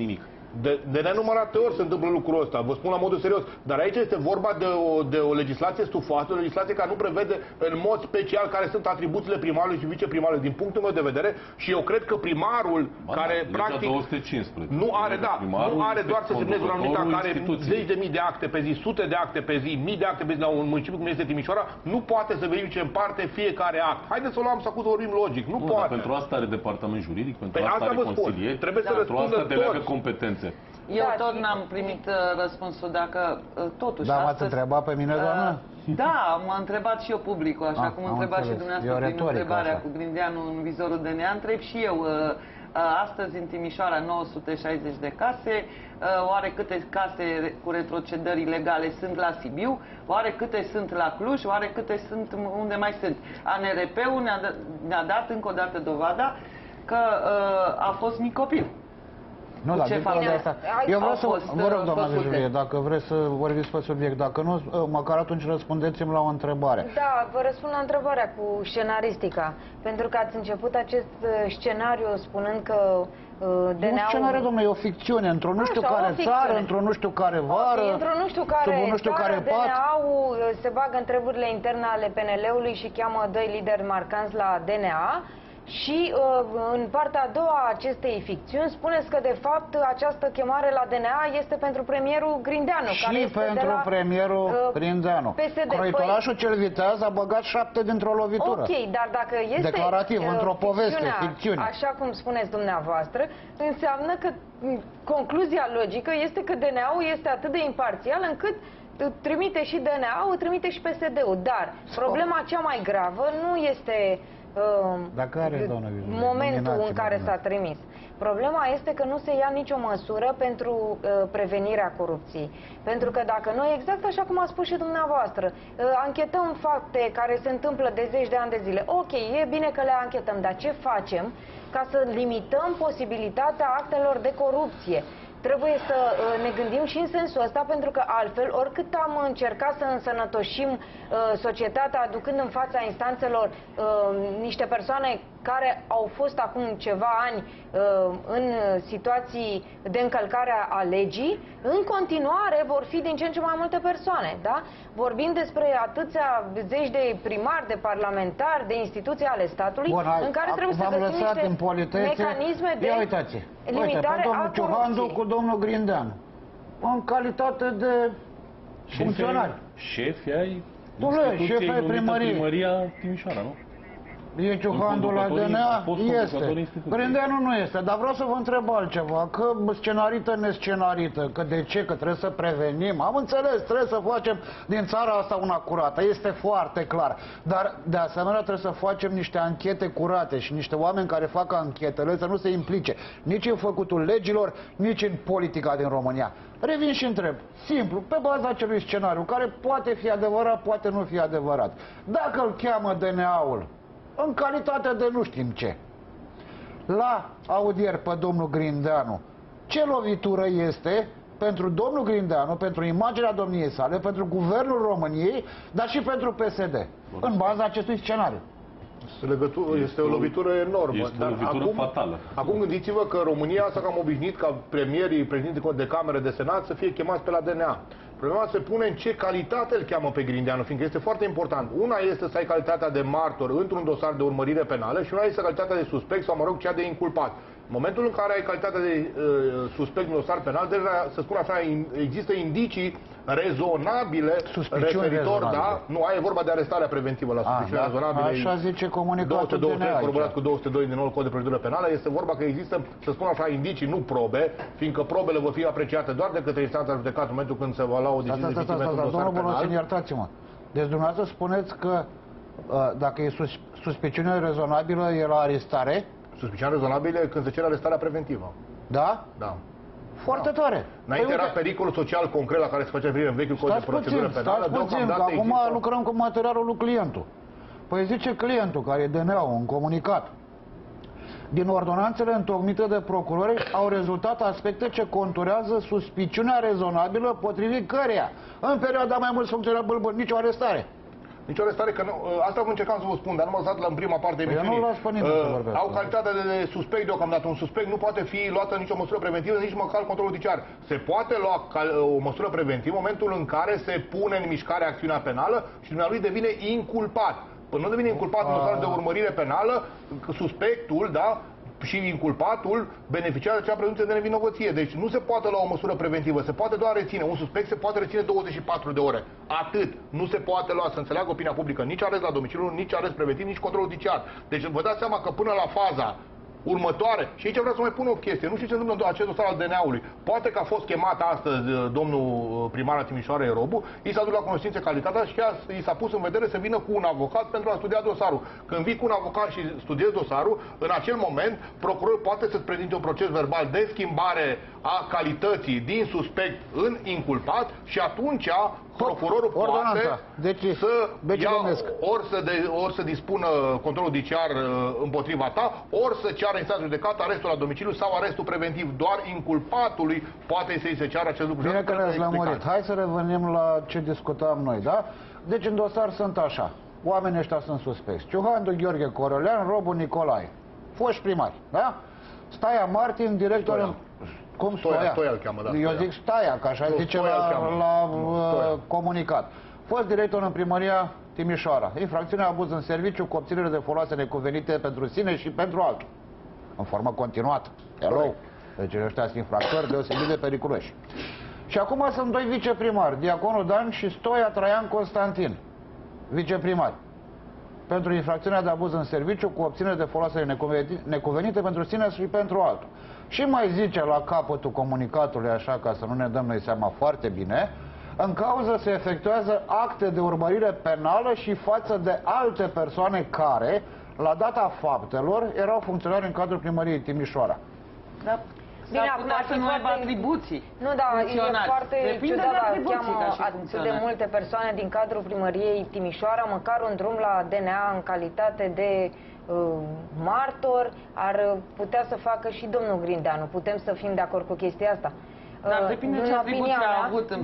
De, de nenumărate ori se întâmplă lucrul ăsta, vă spun la modul serios. Dar aici este vorba de o, de o legislație stufoasă, o legislație care nu prevede în mod special care sunt atribuțiile primarului și viceprimarului, din punctul meu de vedere. Și eu cred că primarul, ba, care da, practic două sute cincisprezece nu are, da, nu are doar să semneze un anumit act, are zeci de mii de acte pe zi, sute de acte pe zi, mii de acte pe zi la un municipiu cum este Timișoara, nu poate să verifice în parte fiecare act. Haideți să o luăm să acuz, vorbim logic, nu, nu poate. Pentru asta are departament juridic, pentru păi asta, asta are consilieri, trebuie să pentru asta deleagă toți. competențe. Eu da, tot n-am primit uh, răspunsul dacă uh, totuși Da, astăzi... m-ați întrebat pe mine, doamnă? Uh, da, m-a întrebat și eu publicul, așa ah, cum întreba și dumneavoastră prin întrebarea așa. Cu Grindeanu în vizorul D N A. Întreb și eu, uh, uh, astăzi în Timișoara nouă sute șaizeci de case, uh, oare câte case cu retrocedări ilegale sunt la Sibiu, oare câte sunt la Cluj, oare câte sunt unde mai sunt. A N R P-ul ne-a, ne-a dat încă o dată dovada că uh, a fost mic copil. Nu, da, dincolo de asta. Eu vreau să vă rog, doamna Vijulie, dacă vreți să vorbiți pe subiect, dacă nu, măcar atunci răspundeți-mi la o întrebare. Da, vă răspund la întrebarea cu scenaristica. Pentru că ați început acest scenariu spunând că D N A-ul... E un scenariu, domnule, e o ficțiune, într-o nu știu care țară, într-o nu știu care vară, okay, într-o nu știu care nu știu care D N A-ul se bagă în treburile interne ale P N L-ului și cheamă doi lideri marcanți la D N A. Și uh, în partea a doua a acestei ficțiuni spuneți că de fapt această chemare la D N A este pentru premierul Grindeanu. Și care este pentru de la, premierul uh, Grindeanu. P S D. Croitorașul păi... cel viteaz a băgat șapte dintr-o lovitură. Ok, dar dacă este declarativ, uh, într-o poveste, ficțiune, așa cum spuneți dumneavoastră, înseamnă că concluzia logică este că D N A-ul este atât de imparțial încât trimite și D N A-ul, trimite și P S D-ul. Dar problema cea mai gravă nu este Dacă are, doamnă, momentul în care s-a trimis. Problema este că nu se ia nicio măsură pentru uh, prevenirea corupției. Pentru că dacă noi, exact așa cum a spus și dumneavoastră, uh, anchetăm fapte care se întâmplă de zeci de ani de zile, ok, e bine că le anchetăm, dar ce facem ca să limităm posibilitatea actelor de corupție? Trebuie să uh, ne gândim și în sensul ăsta, pentru că altfel, oricât am încercat să însănătoșim uh, societatea, aducând în fața instanțelor uh, niște persoane care au fost acum ceva ani uh, în situații de încălcare a legii, în continuare vor fi din ce în ce mai multe persoane, da? Vorbim despre atâția zeci de primari, de parlamentari, de instituții ale statului, Bun, hai, în care trebuie să găsim niște în politețe, mecanisme de ia uitați, limitare uite, a domnul Ciuhandu cu domnul Grindeanu, în calitate de funcționari. Șefi ai instituției numită Primăria Timișoara, nu? E Ciuhandu la D N A? Este. Grindeanu nu este, dar vreau să vă întreb altceva, că scenarită, nescenarită, că de ce, că trebuie să prevenim, am înțeles, trebuie să facem din țara asta una curată, este foarte clar, dar de asemenea trebuie să facem niște anchete curate și niște oameni care fac anchetele să nu se implice nici în făcutul legilor, nici în politica din România. Revin și întreb, simplu, pe baza acelui scenariu, care poate fi adevărat, poate nu fi adevărat, dacă îl cheamă D N A-ul în calitate de nu știm ce, la audier pe domnul Grindeanu, ce lovitură este pentru domnul Grindeanu, pentru imaginea domniei sale, pentru guvernul României, dar și pentru P S D, în baza acestui scenariu? Este o lovitură enormă. Este o lovitură acum, fatală. Acum gândiți-vă că România s-a cam obișnuit ca premierii, președinții de cameră, de senat să fie chemați pe la D N A. Problema se pune în ce calitate îl cheamă pe Grindeanu, fiindcă este foarte important. Una este să ai calitatea de martor într-un dosar de urmărire penală și una este calitatea de suspect sau, mă rog, cea de inculpat. În momentul în care ai calitatea de uh, suspect în dosar penal, deja, să spun așa, in, există indicii rezonabile referitor, da? Nu, aia e vorba de arestarea preventivă la suspiciune da? rezonabile. Așa zice comunicatul două sute douăzeci și trei, D N A. corporat cu două sute doi din nou Cod de procedură penală, este vorba că există, să spun așa, indicii, nu probe, fiindcă probele vor fi apreciate doar de către instanța judecată în momentul când se va lua o decizie definitivă într-un dosar penal. Domnul Bonosin, iertați-mă. Deci dumneavoastră spuneți că dacă e sus, suspiciune rezonabilă, e la arestare? Suspiciune rezonabilă când se cere arestarea preventivă. Da? Da. Foarte tare. Înainte era pericolul social concret la care se făcea referire în vechiul Cod de procedură penală. Stați puțin, că acum lucrăm cu materialul lui clientul. Păi zice clientul, care e D N A-ul, un comunicat. Din ordonanțele întocmite de procurori au rezultat aspecte ce conturează suspiciunea rezonabilă potrivit căreia, în perioada mai mulți funcționari bâlbâni, nicio arestare. nicio arestare, că nu, asta încercam să vă spun, dar nu m-ați dat la în prima parte a emisiunii. Uh, au calitate de, de suspect deocamdată. Un suspect nu poate fi luată nicio măsură preventivă, nici măcar controlul judiciar. Se poate lua o măsură preventivă în momentul în care se pune în mișcare acțiunea penală și dumnealui devine inculpat. Până nu devine inculpat în dosarul de urmărire penală, suspectul, da, și inculpatul beneficiază de acea prezumție de nevinovăție. Deci nu se poate lua o măsură preventivă, se poate doar reține. Un suspect se poate reține douăzeci și patru de ore. Atât. Nu se poate lua, să înțeleagă opinia publică, nici arest la domiciliu, nici arest preventiv, nici control judiciar. Deci vă dați seama că până la faza următoare, și aici vreau să mai pun o chestie, nu știu ce se întâmplă în acest dosar al D N A-ului. Poate că a fost chemat astăzi domnul primar al Timișoarei Robu, i s-a dus la cunoștință calitatea și chiar i s-a pus în vedere să vină cu un avocat pentru a studia dosarul. Când vii cu un avocat și studiezi dosarul, în acel moment, procurorul poate să-ți prezinte un proces verbal de schimbare a calității din suspect în inculpat și atunci procurorul poate deci, să ia, ori să, de, ori să dispună controlul judiciar împotriva ta, ori să ceară instanța judecată arestul la domiciliu sau arestul preventiv. Doar inculpatului poate să-i se ceară acest lucru. Bine că ne-ați lămurit. Hai să revenim la ce discutam noi, da? Deci în dosar sunt așa. Oamenii ăștia sunt suspecți. Ciuhandu Gheorghe Corolean, Robu Nicolae. Foști primari, da? Staia Martin, director... Stoia. Cum Stoia? Stoia, Stoia îl cheamă, da. Eu Stoia. zic Staia, că așa zice la, la uh, comunicat. Fost director în primăria Timișoara. Infracțiunea abuz în serviciu cu obținere de foloase necuvenite pentru sine și pentru altul. În formă continuată. Hello. Deci ăștia sunt infractori deosebit de periculoși. Și acum sunt doi viceprimari, Diaconul Dan și Stoia Traian Constantin. Viceprimari. Pentru infracțiunea de abuz în serviciu cu obținere de foloase necuvenite pentru sine și pentru altul. Și mai zice la capătul comunicatului, așa ca să nu ne dăm noi seama foarte bine, în cauză se efectuează acte de urmărire penală și față de alte persoane care, la data faptelor, erau funcționari în cadrul primăriei Timișoara. Da. Bine, acum ar fi foarte... atribuții. Nu, da, e foarte ciudat, cheamă atât de multe persoane din cadrul primăriei Timișoara, măcar un drum la D N A în calitate de uh, martor, ar putea să facă și domnul Grindeanu. Putem să fim de acord cu chestia asta. Dar depinde ce atribuții a avut în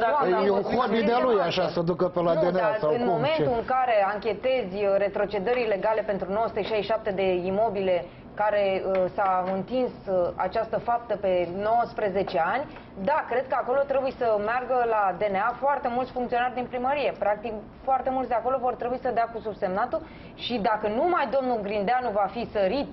E un hobby de lui așa să ducă pe la D N A sau cum. În momentul în care anchetezi retrocedări ilegale pentru nouă sute șaizeci și șapte de imobile care uh, s-a întins uh, această faptă pe nouăsprezece ani, da, cred că acolo trebuie să meargă la D N A foarte mulți funcționari din primărie. Practic, foarte mulți de acolo vor trebui să dea cu subsemnatul și dacă numai domnul Grindeanu va fi sărit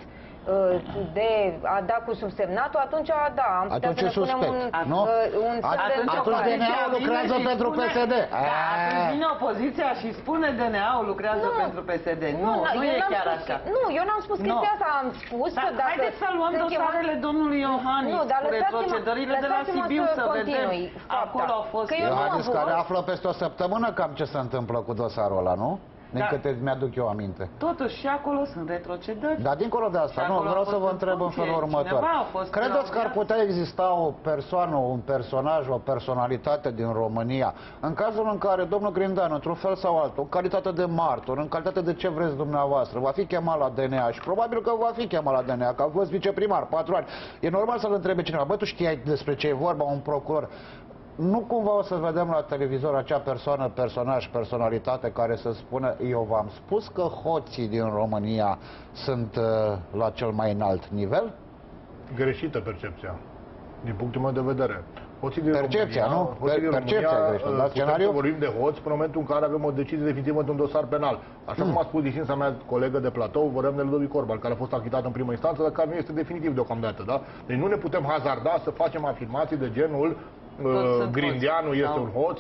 de a da cu subsemnatul, atunci da, am putea atunci să ne punem un, nu? un atunci, atunci D N A-ul lucrează pentru P S D. Da, atunci vine opoziția și spune D N A-ul lucrează nu, pentru P S D. Nu, nu, nu e chiar spus, așa. Nu, eu n-am spus chestia asta, am spus da, că dacă... Haideți să luăm dosarele domnului Iohannis nu, cu retrocedările de la Sibiu să vedem. Acolo au fost... Iohannis care află peste o săptămână cam ce se întâmplă cu dosarul ăla, nu? Din câte mi-aduc eu aminte. Totuși și acolo sunt retrocedări. Dar dincolo de asta, nu, vreau să vă întreb în felul următor. Credeți că ar putea exista o persoană, un personaj, o personalitate din România, în cazul în care domnul Grindeanu, într-un fel sau altul, în calitate de martor, în calitate de ce vreți dumneavoastră, va fi chemat la D N A și probabil că va fi chemat la D N A, că a fost viceprimar, patru ani. E normal să-l întrebe cineva, bă, tu știai despre ce e vorba, un procuror? Nu cumva o să vedem la televizor acea persoană, personaj, personalitate care să spună, eu v-am spus că hoții din România sunt uh, la cel mai înalt nivel? Greșită percepția, din punctul meu de vedere. Hoții din percepția, România, nu? Hoții din percepția România, greșită, dar scenariu? Să vorbim de hoți în momentul în care avem o decizie definitivă într-un dosar penal. Așa mm. cum a spus distința mea colegă de platou, vorbeam de Ludovic Orban, care a fost achitat în primă instanță, dar care nu este definitiv deocamdată. Da? Deci nu ne putem hazarda să facem afirmații de genul Grindeanu este un hoț.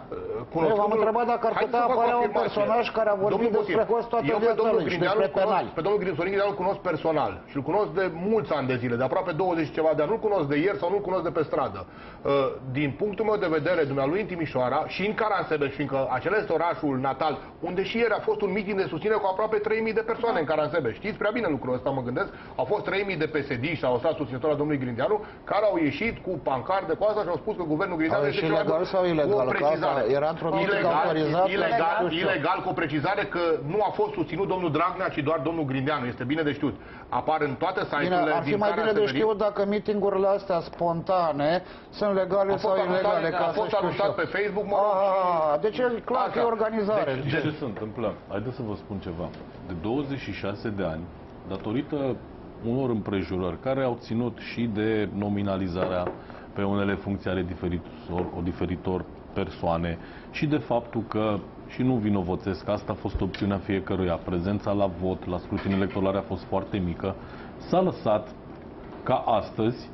Eu v-am întrebat dacă ar putea apărea un personaj care a vorbit despre hoț toată viața lui și despre penali. Pe domnul Grindeanu îl cunosc personal și îl cunosc de mulți ani de zile, de aproape douăzeci și ceva de ani. Nu-l cunosc de ieri sau nu-l cunosc de pe stradă. Din punctul meu de vedere, dumnealui în Timișoara și în Caransebeș, fiindcă acela este orașul natal, unde și ieri a fost un meeting de susținere cu aproape trei mii de persoane în Caransebeș. Știți prea bine lucrul ăsta, mă gândesc. Au fost trei mii de P S D și au stat susținători la domnului Grindeanu, care au ieșit cu pancarde cu asta și au spus că că guvernul Grindeanu este ilegal sau ilegal? Era într-o mică autorizată? Ilegal, ilegal, cu o precizare că nu a fost susținut domnul Dragnea, ci doar domnul Grindeanu. Este bine de știut. Apar în toate site-urile ar fi mai bine de știut dacă mitingurile astea spontane sunt legale sau ilegale. A fost anunțat pe Facebook, mă rog. Deci e clar că e organizare. Ce se întâmplă? Haideți să vă spun ceva. De douăzeci și șase de ani, datorită unor împrejurări care au ținut și de nominalizarea pe unele funcții ale diferitor, o diferitor persoane și de faptul că, și nu vinovățesc, asta a fost opțiunea fiecăruia, prezența la vot, la scrutin electoral a fost foarte mică, s-a lăsat ca astăzi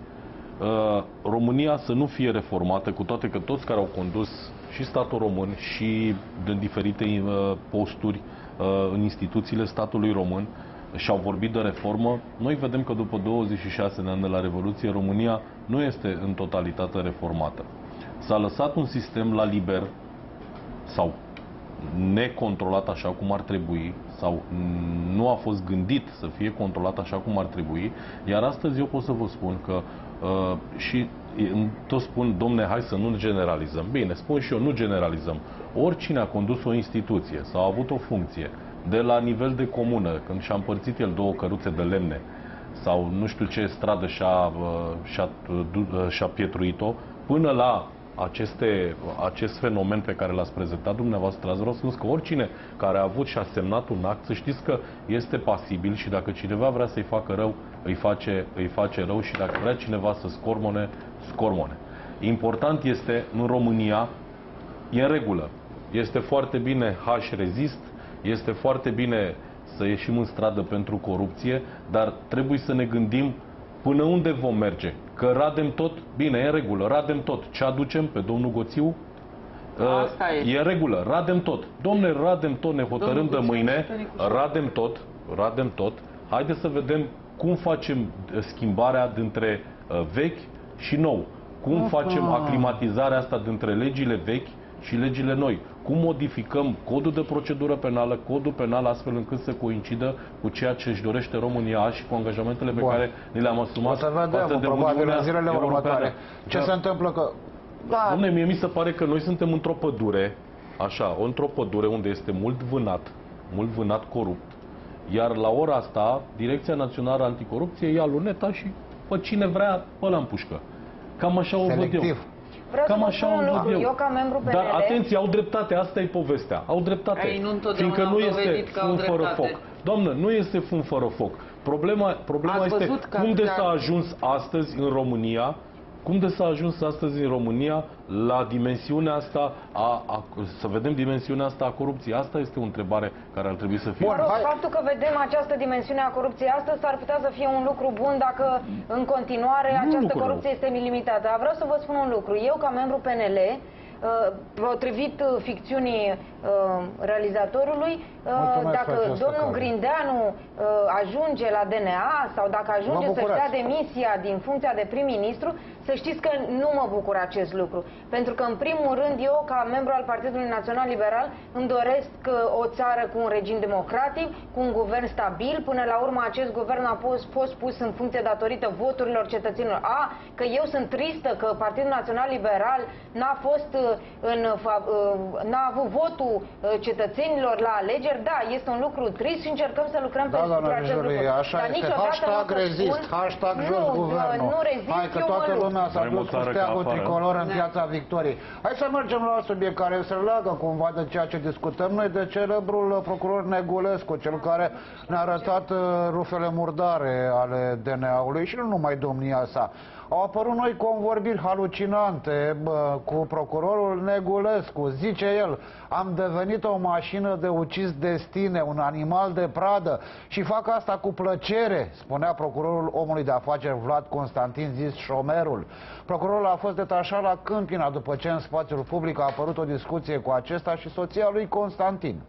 România să nu fie reformată, cu toate că toți care au condus și statul român și din diferite posturi în instituțiile statului român și-au vorbit de reformă, noi vedem că după douăzeci și șase de ani de la Revoluție, România nu este în totalitate reformată. S-a lăsat un sistem la liber sau necontrolat așa cum ar trebui sau nu a fost gândit să fie controlat așa cum ar trebui, iar astăzi eu pot să vă spun că uh, și toți spun, domne, hai să nu generalizăm. Bine, spun și eu, nu generalizăm. Oricine a condus o instituție sau a avut o funcție de la nivel de comună, când și-a împărțit el două căruțe de lemne sau nu știu ce stradă și-a și-a, și-a pietruit-o, până la aceste, acest fenomen pe care l-ați prezentat dumneavoastră, ați vreau să spun că oricine care a avut și a semnat un act, să știți că este pasibil și dacă cineva vrea să-i facă rău, îi face, îi face rău și dacă vrea cineva să scormone, scormone. Important este, în România, e în regulă. Este foarte bine H rezist, este foarte bine să ieșim în stradă pentru corupție, dar trebuie să ne gândim până unde vom merge. Că radem tot, bine, e în regulă, radem tot. Ce aducem pe domnul Goțiu? Asta e. E în regulă, radem tot. Domne, radem tot, ne hotărâm de mâine, radem tot, radem tot. Haideți să vedem cum facem schimbarea dintre vechi și nou. Cum facem aclimatizarea asta dintre legile vechi și legile noi. Cum modificăm codul de procedură penală, codul penal, astfel încât să coincidă cu ceea ce își dorește România și cu angajamentele pe Bun. care ni le-am asumat față de Uniunea în zilele următoare. Ce Dar, se întâmplă că... Da. Dom'le, mie mi se pare că noi suntem într-o pădure, așa, într-o pădure unde este mult vânat, mult vânat corupt, iar la ora asta, Direcția Națională Anticorupție ia luneta și pe cine vrea, pe ăla împușcă. Cam așa o văd eu. Vreau Cam să așa spun un o lucru. văd eu. Eu, ca membru P N L... Dar atenție, au dreptate, asta e povestea. Au dreptate. Ei, nu fiindcă nu este fum fără foc. Doamnă, nu este fum fără foc. Problema, problema este cum de s-a ajuns astăzi în România, cum de s-a ajuns astăzi în România la dimensiunea asta, a, a, să vedem dimensiunea asta a corupției. Asta este o întrebare care ar trebui să fie. Mă rog, faptul că vedem această dimensiune a corupției astăzi s-ar putea să fie un lucru bun dacă în continuare nu această corupție rău. este limitată. Vreau să vă spun un lucru. Eu, ca membru P N L, potrivit ficțiunii realizatorului, Mulțumesc dacă domnul care. Grindeanu ajunge la D N A sau dacă ajunge să-și dea demisia din funcția de prim-ministru, să știți că nu mă bucur acest lucru. Pentru că, în primul rând, eu, ca membru al Partidului Național Liberal, îmi doresc o țară cu un regim democratic, cu un guvern stabil. Până la urmă, acest guvern a fost, fost pus în funcție datorită voturilor cetățenilor. A, că eu sunt tristă că Partidul Național Liberal n-a fost în, n-a avut votul cetățenilor la alegeri. Da, este un lucru trist și încercăm să lucrăm da, pentru acest lucru. Așa Dar este. Hashtag rezist, hashtag jos guvernul. Nu rezist, Hai că toată lumea s-a dus cu steagul tricolor în Piața Victoriei. Hai să mergem la subiect care se leagă cumva de ceea ce discutăm noi, de celebrul procuror Negulescu, cel care ne-a arătat rufele murdare ale D N A-ului și nu numai domnia sa. Au apărut noi convorbiri halucinante bă, cu procurorul Negulescu. Zice el, am devenit o mașină de ucis destine, un animal de pradă și fac asta cu plăcere, spunea procurorul omului de afaceri Vlad Constantin, zis șomerul. Procurorul a fost detașat la Câmpina după ce în spațiul public a apărut o discuție cu acesta și soția lui Constantin.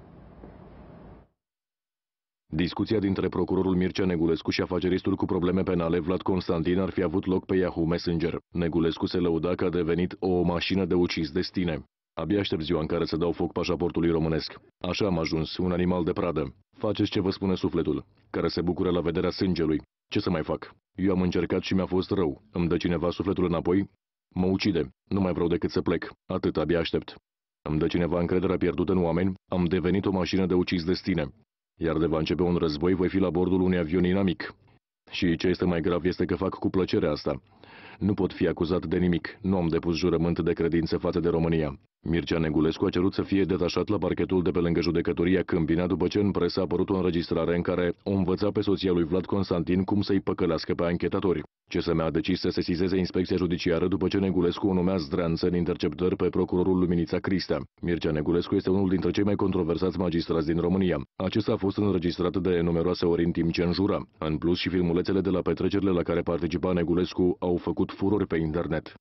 Discuția dintre procurorul Mircea Negulescu și afaceristul cu probleme penale Vlad Constantin ar fi avut loc pe Yahoo Messenger. Negulescu se lăuda că a devenit o mașină de ucis destine. Abia aștept ziua în care să dau foc pașaportului românesc. Așa am ajuns, un animal de pradă. Faceți ce vă spune sufletul, care se bucură la vederea sângelui. Ce să mai fac? Eu am încercat și mi-a fost rău. Îmi dă cineva sufletul înapoi? Mă ucide. Nu mai vreau decât să plec. Atât abia aștept. Îmi dă cineva încrederea pierdută în oameni, am devenit o mașină de ucis destine. Iar de va începe un război, voi fi la bordul unui avion inamic. Și ce este mai grav este că fac cu plăcere asta. Nu pot fi acuzat de nimic. Nu am depus jurământ de credință față de România. Mircea Negulescu a cerut să fie detașat la parchetul de pe lângă judecătoria Câmpina după ce în presă a apărut o înregistrare în care o învăța pe soția lui Vlad Constantin cum să-i păcălească pe anchetatori. C S M a decis să sesizeze inspecția judiciară după ce Negulescu o numea zdreanță în interceptări pe procurorul Luminița Cristea. Mircea Negulescu este unul dintre cei mai controversați magistrați din România. Acesta a fost înregistrat de numeroase ori în timp ce înjura. În plus, și filmulețele de la petrecerile la care participa Negulescu au făcut furori pe internet.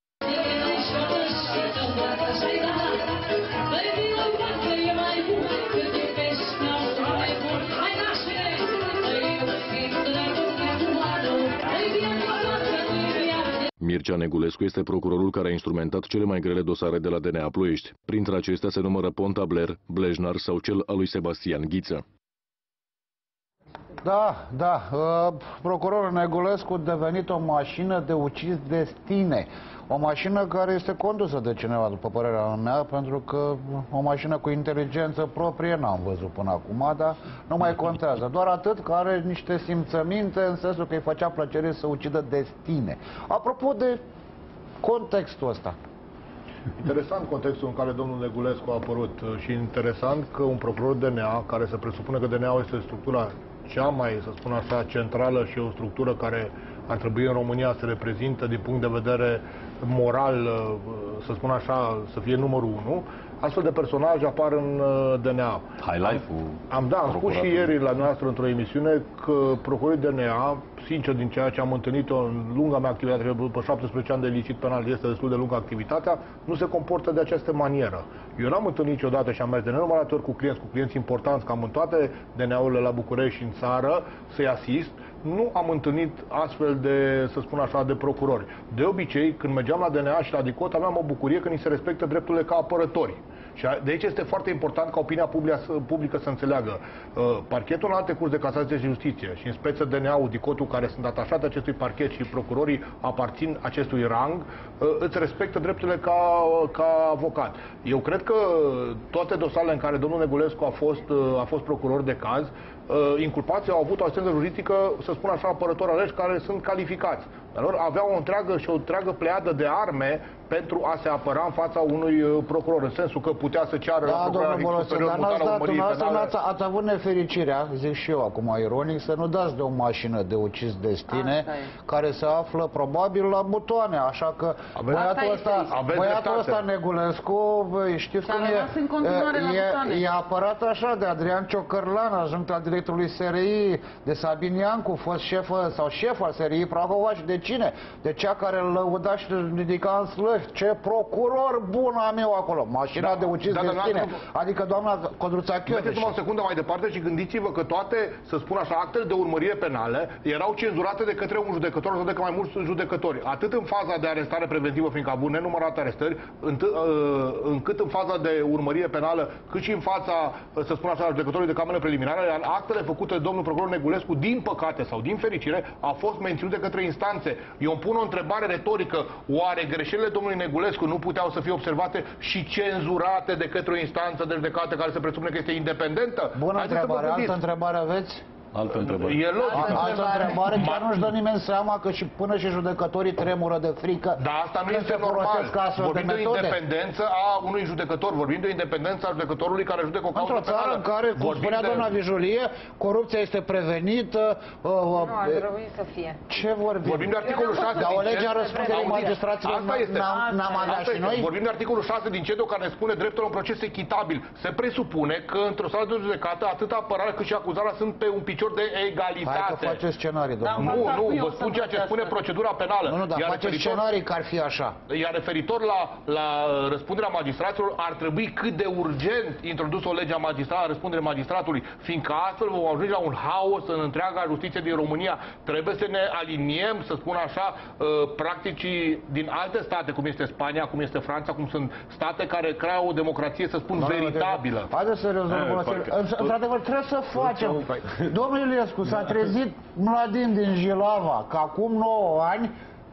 Mircea Negulescu este procurorul care a instrumentat cele mai grele dosare de la D N A Ploiești. Printre acestea se numără Ponta Blair, Blejnar sau cel al lui Sebastian Ghiță. Da, da, uh, procurorul Negulescu a devenit o mașină de ucis destine. O mașină care este condusă de cineva, după părerea mea, pentru că o mașină cu inteligență proprie n-am văzut până acum, dar nu mai contează. Doar atât că are niște simțăminte în sensul că îi făcea plăcere să ucidă destine. Apropo de contextul ăsta. Interesant contextul în care domnul Negulescu a apărut și interesant că un procuror D N A, care se presupune că D N A-ul este structura cea mai, să spun așa, centrală și o structură care ar trebui în România să reprezintă din punct de vedere moral, să spun așa, să fie numărul unu, astfel de personaje apar în D N A. Highlife-ul. Am, da, am spus și ieri la noastră într-o emisiune că procurorii D N A, sincer, din ceea ce am întâlnit-o în lunga mea activitate, după șaptesprezece ani de licit penal, este destul de lungă activitatea, nu se comportă de această manieră. Eu n-am întâlnit niciodată și am mers de nenumărate ori cu clienți, cu clienți importanți, cam în toate D N A-urile la București și în țară, să-i asist. Nu am întâlnit astfel de, să spun așa, de procurori. De obicei, când mergeam la D N A și la DICOT, aveam o bucurie că ni se respectă drepturile ca apărători. Și de aici este foarte important ca opinia publică să înțeleagă. Parchetul în alte curs de casație și justiție și în speță D N A-ul, DICOT-ul, care sunt atașate acestui parchet și procurorii aparțin acestui rang, îți respectă drepturile ca, ca avocat. Eu cred că toate dosarele în care domnul Negulescu a fost, a fost procuror de caz, inculpații au avut o asistență juridică, să spun așa, apărători aleși care sunt calificați. Dar lor aveau o întreagă și o întreagă pleiadă de arme pentru a se apăra în fața unui procuror, în sensul că putea să ceară da, la procurorul superior mutarea urmăririi penale. Ați, ați avut nefericirea, zic și eu acum ironic, să nu dați de o mașină de ucis destine care se află probabil la butoane, așa că băiatul ăsta, băiatul ăsta Negulescu, știți cum e, e, e apărat așa de Adrian Ciocărlan, ajung la directorul S R I, de Sabin Iancu, fost șefă sau șef al S R I Prahova și de cine? De cea care îl lăuda și ridica în slăvi. Ce procuror bun am eu acolo. Mașina da, de ucis da, destine. Da, adică doamna Codruța Chioveși. Mergeți-mă o secundă mai departe și gândiți-vă că toate, să spun așa, actele de urmărire penală erau cenzurate de către un judecător sau de către mai mulți judecători. Atât în faza de arestare preventivă, fiindcă a avut nenumărate arestări, încât în faza de urmărire penală, cât și în fața, să spun așa, judecătorului de cameră preliminară, iar actele făcute de domnul procuror Negulescu, din păcate sau din fericire, au fost menținute de către instanțe. Eu îmi pun o întrebare retorică. Oare greșelile domnului Negulescu nu puteau să fie observate și cenzurate de către o instanță de judecată care se presupune că este independentă? Bună întrebare. Altă întrebare aveți? Altă întrebare. E logică. Altă întrebare, chiar nu-și dă nimeni seama că și până și judecătorii tremură de frică. Dar asta nu este normal. Vorbim de, de independență a unui judecător. Vorbim de independența a judecătorului care judecă o cauză penală. Într-o țară în care, cum spunea de... doamna Vijulie, corupția este prevenită. Uh, nu, ar trebui să fie. Ce vorbim? Vorbim de articolul șase. Dar o lege a răspunderii magistraților n-am avea și noi? Vorbim de articolul șase din C E D O care ne spune dreptul la un proces echitabil. Se presupune că într-o sală de judecată atât apărarea cât și acuzarea sunt pe un picior de egalitate. Hai că faceți scenarii, domnule. Nu, nu, vă spun ceea ce spune procedura penală. Nu, nu, dar iar faceți scenarii că ar fi așa. Iar referitor la, la răspunderea magistraților, ar trebui cât de urgent introdus o lege a magistratului, a răspunderii magistratului, fiindcă astfel vom ajunge la un haos în întreaga justiție din România. Trebuie să ne aliniem, să spun așa, practicii din alte state, cum este Spania, cum este Franța, cum sunt state care creau o democrație, să spun, veritabilă. Haideți să rezolvăm. Într-adevăr, trebuie să facem. Domnule Iliescu, s-a trezit Mladen din Jilava, că acum nouă ani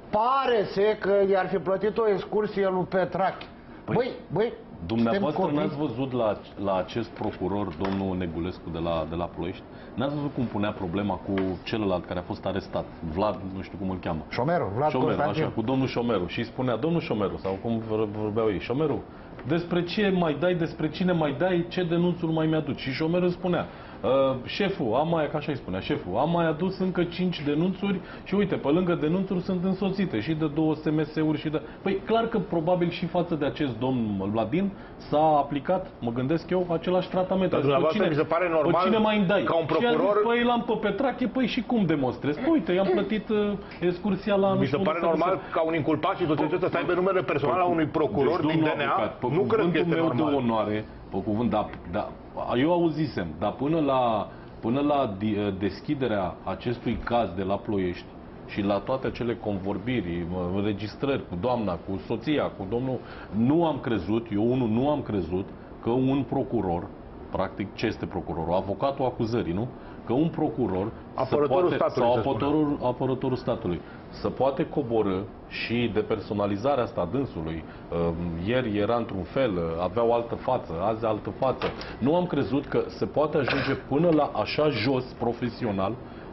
pare-se că i-ar fi plătit o excursie lui Petrache. Păi, băi, băi, dumneavoastră n-ați văzut la, la acest procuror, domnul Negulescu de la, de la Ploiești, n-ați văzut cum punea problema cu celălalt care a fost arestat, Vlad, nu știu cum îl cheamă. Șomeru, Vlad Șomeru, Constantin. așa, cu domnul Șomeru. Și îi spunea, domnul Șomeru, sau cum vorbeau ei, Șomeru, despre ce mai dai, despre cine mai dai, ce denunțuri mai mi-aduci? Și Șomeru îi spunea, Uh, șeful, am mai, ca așa îi spunea, șeful, am mai adus încă cinci denunțuri și uite, pe lângă denunțuri sunt însoțite și de două S M S-uri și de... Păi clar că probabil și față de acest domn Vladin s-a aplicat, mă gândesc eu, același tratament. Dar dumneavoastră mi se pare normal cine mai îmi dai? ca un procuror... Și păi l-am pe Petrache, păi și cum demonstrezi? Păi uite, i-am plătit uh, excursia la... Mi se pare normal ca un inculpat și societatea să aibă numele personal al unui procuror din D N A? Nu cred că este normal. De onoare, pe cuvânt, da, da, eu auzisem, dar până la, până la deschiderea acestui caz de la Ploiești și la toate acele convorbiri, înregistrări cu doamna, cu soția, cu domnul, nu am crezut, eu unul nu am crezut că un procuror, practic ce este procurorul? Avocatul acuzării, nu? Că un procuror apărătorul poate, statului, sau apărătorul, apărătorul statului să poate coborî și depersonalizarea asta dânsului. Ieri era într-un fel, avea o altă față, azi altă față. Nu am crezut că se poate ajunge până la așa jos profesional,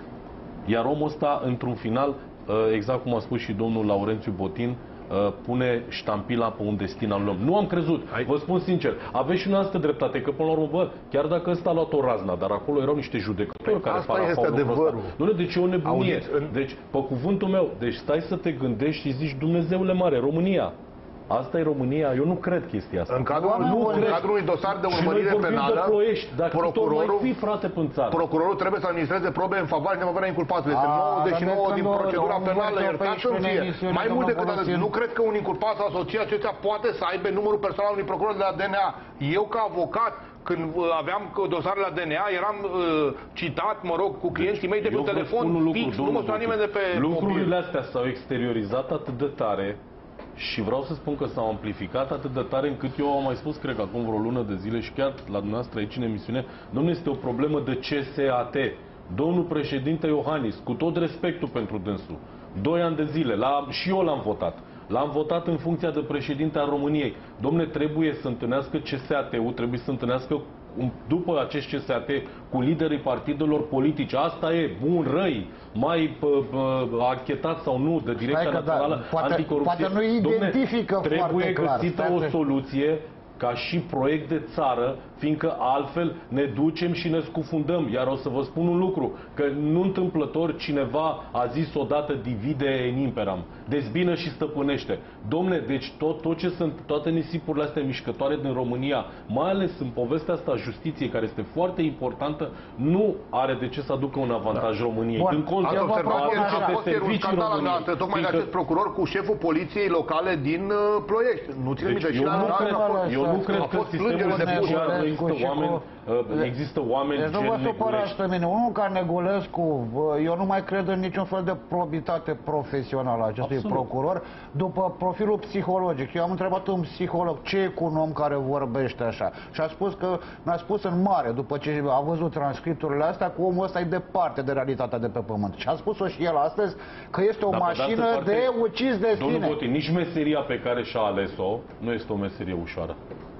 iar omul ăsta într-un final, exact cum a spus și domnul Laurențiu Botin, pune ștampila pe un destin al om. Nu am crezut. Hai. Vă spun sincer, aveți și noastră dreptate, că până la urmă, bă, chiar dacă ăsta a luat o razna, dar acolo erau niște judecători care asta este adevărul. Nu, deci e o nebunie. Deci, pe cuvântul meu, deci stai să te gândești și zici, Dumnezeule mare, România. Asta e România, eu nu cred chestia asta. În cadrul, nu, în cadrul unui dosar de urmărire penală, procurorul, fi, frate, procurorul trebuie să administreze probe în favoarea și favoarea inculpatului. Este nouăzeci și nouă din procedura penală, iertați-mi fie. Mai mult decât atât, nu cred că un inculpat sau soția acestuia poate să aibă numărul personal al unui procuror de la D N A. Eu, ca avocat, când aveam dosarele la D N A, eram uh, citat, mă rog, cu clienții mei de pe telefon fix, nu mă suna nimeni de pe lucrurile astea s-au exteriorizat atât de tare. Și vreau să spun că s-au amplificat atât de tare încât eu am mai spus, cred că acum vreo lună de zile și chiar la dumneavoastră aici în emisiune, domnule, este o problemă de C S A T. Domnul președinte Iohannis, cu tot respectul pentru dânsul, doi ani de zile, la, și eu l-am votat. L-am votat în funcția de președinte al României. Domnule, trebuie să întâlnească C S A T-ul, trebuie să întâlnească după acest C S A T cu liderii partidelor politice. Asta e bun, răi, mai anchetat sau nu de Direcția Națională da, poate, Anticorupție. Poate nu identifică Dom'le, foarte clar. Trebuie găsită o soluție ca și proiect de țară, fiindcă altfel ne ducem și ne scufundăm. Iar o să vă spun un lucru, că nu întâmplător cineva a zis odată divide in imperam, dezbină și stăpânește. Domne, deci tot, tot ce sunt, toate nisipurile astea mișcătoare din România, mai ales în povestea asta a justiției, care este foarte importantă, nu are de ce să aducă un avantaj da. României. Bun. În contra, ați observat că a fost ieri un scandal noastră, tocmai de acest procuror cu șeful poliției locale din uh, Ploiești. Nu ține deci minte, eu, nu cred, eu nu cred a că fost sistemul judiciar există oameni, există oameni deci nu vă supărați pe mine. Unul ca Negulescu, eu nu mai cred în niciun fel de probitate profesională a acestui Absolut. procuror, după profilul psihologic. Eu am întrebat un psiholog ce e cu un om care vorbește așa. Și a spus că, mi-a spus în mare, după ce a văzut transcripturile astea, că omul ăsta e departe de realitatea de pe pământ. Și a spus-o și el astăzi că este o da, mașină de, de ucis de sine. Domnul Botin, nici meseria pe care și-a ales-o nu este o meserie ușoară.